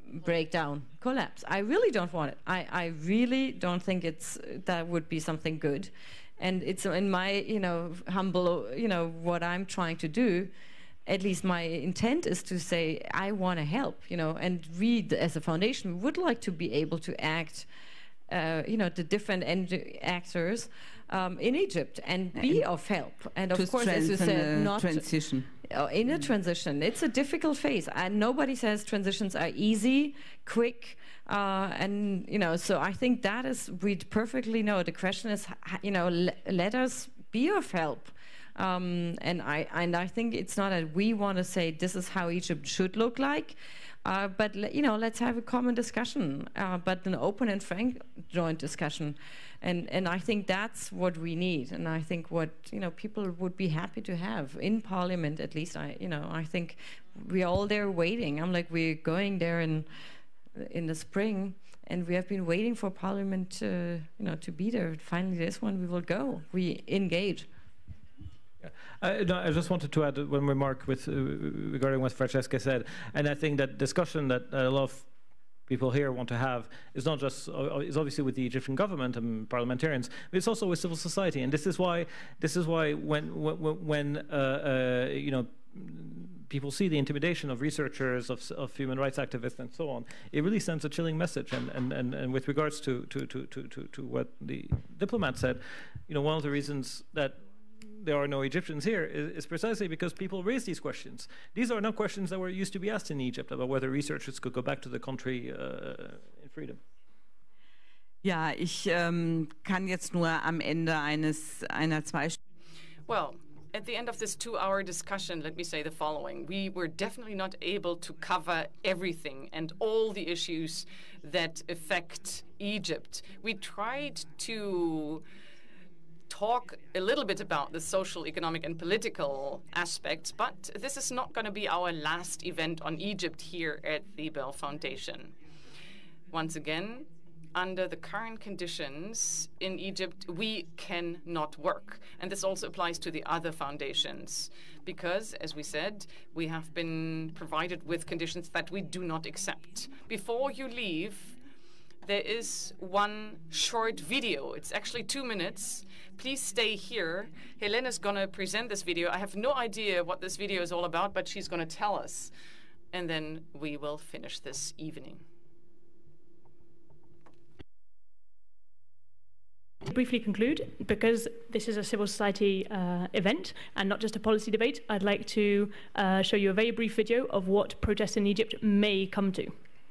break down, collapse. I really don't want it. I really don't think that would be something good. And it's in my, humble, what I'm trying to do. At least my intent is to say, I want to help, and we, as a foundation, would like to be able to act, the different actors in Egypt and be of help. And of course, as you said, not transition. In a transition, it's a difficult phase, and nobody says transitions are easy, quick, and so I think that is, we perfectly know. The question is, let us be of help, and I think it's not that we want to say this is how Egypt should look like, but let's have a common discussion, but an open and frank joint discussion. And I think that's what we need, and I think what people would be happy to have in Parliament. At least I think we're all there waiting. I'm like, we're going there in the spring, and we have been waiting for Parliament to be there. Finally, this one we will go. We engage. No, I just wanted to add one remark regarding what Francesca said, and I think that discussion that a lot of people here want to have is not just is obviously with the Egyptian government and parliamentarians, but it's also with civil society. And this is why when people see the intimidation of researchers, of human rights activists, and so on, it really sends a chilling message. And with regards to what the diplomat said, one of the reasons that there are no Egyptians here is precisely because people raise these questions. These are not questions that were used to be asked in Egypt about whether researchers could go back to the country in freedom. Ja, ich kann jetzt nur am Ende einer Well, at the end of this 2-hour discussion, let me say the following. We were definitely not able to cover everything and all the issues that affect Egypt. We tried to talk a little bit about the social, economic, and political aspects, but this is not going to be our last event on Egypt here at the Böll Foundation. Once again, under the current conditions in Egypt, we cannot work. And this also applies to the other foundations, because, as we said, we have been provided with conditions that we do not accept. Before you leave, there is one short video. It's actually 2 minutes. Please stay here. Hélène is going to present this video. I have no idea what this video is all about, but she's going to tell us. And then we will finish this evening. Briefly conclude, because this is a civil society event and not just a policy debate, I'd like to show you a very brief video of what protests in Egypt may come to.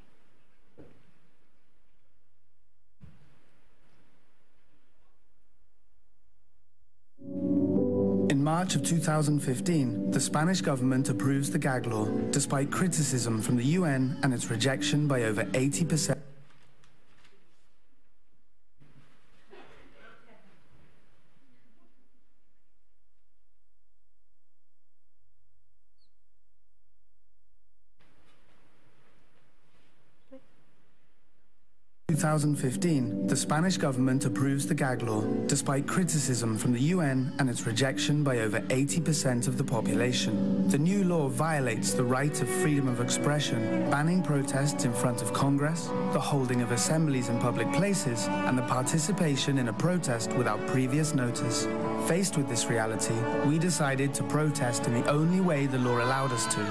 In March of 2015, the Spanish government approves the gag law, despite criticism from the UN and its rejection by over 80%. In 2015, the Spanish government approves the gag law, despite criticism from the UN and its rejection by over 80% of the population. The new law violates the right of freedom of expression, banning protests in front of Congress, the holding of assemblies in public places, and the participation in a protest without previous notice. Faced with this reality, we decided to protest in the only way the law allowed us to.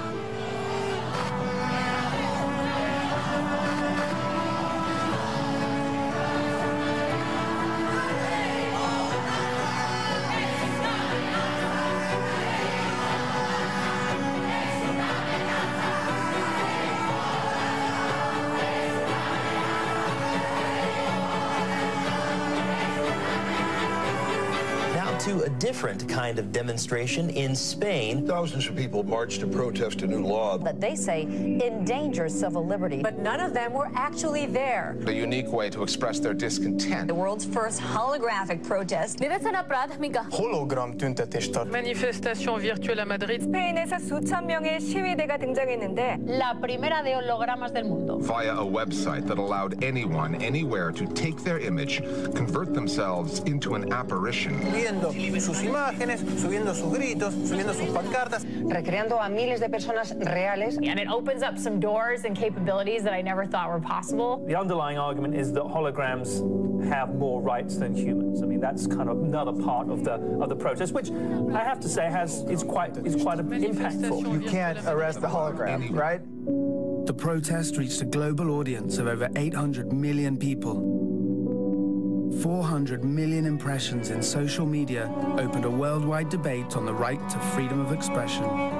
A different kind of demonstration in Spain. Thousands of people marched to protest a new law that they say endangers civil liberty. But none of them were actually there. A unique way to express their discontent. The world's first holographic protest. 홀로그램 tüntetés tart. Manifestation virtuelle à Madrid. 스페인에서 수천 명의 시위대가 등장했는데 la primera de hologramas del mundo. Via a website that allowed anyone, anywhere to take their image, convert themselves into an apparition. sus imágenes, subiendo sus gritos, subiendo sus pancartas. Recreando a miles de personas reales. And it opens up some doors and capabilities that I never thought were possible. The underlying argument is that holograms have more rights than humans. I mean, that's kind of another part of the protest, which I have to say is quite impactful. You can't arrest the hologram, right? The protest reached a global audience of over 800 million people. 400 million impressions in social media opened a worldwide debate on the right to freedom of expression.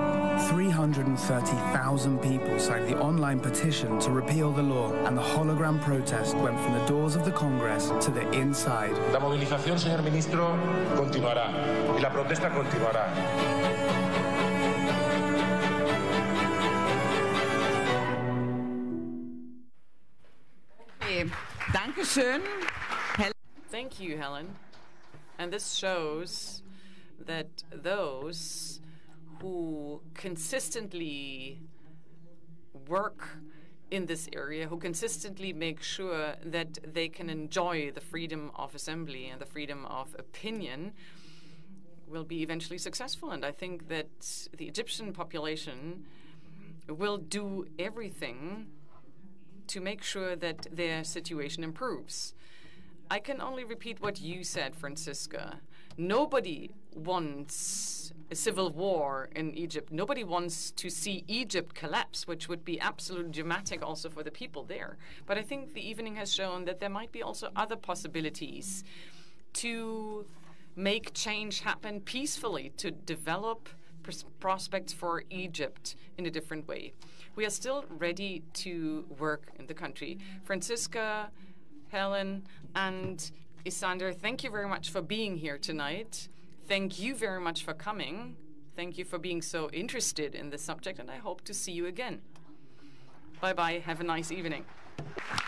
330,000 people signed the online petition to repeal the law, and the hologram protest went from the doors of the Congress to the inside. La movilización, señor ministro, continuará y la protesta continuará. Dankeschön. Thank you, Hélène. And this shows that those who consistently work in this area, who consistently make sure that they can enjoy the freedom of assembly and the freedom of opinion, will be eventually successful. And I think that the Egyptian population will do everything to make sure that their situation improves. I can only repeat what you said, Franziska. Nobody wants a civil war in Egypt. Nobody wants to see Egypt collapse, which would be absolutely dramatic also for the people there. But I think the evening has shown that there might be also other possibilities to make change happen peacefully, to develop prospects for Egypt in a different way. We are still ready to work in the country. Franziska, Hélène, and Issandr, thank you very much for being here tonight. Thank you very much for coming. Thank you for being so interested in this subject, and I hope to see you again. Bye-bye. Have a nice evening.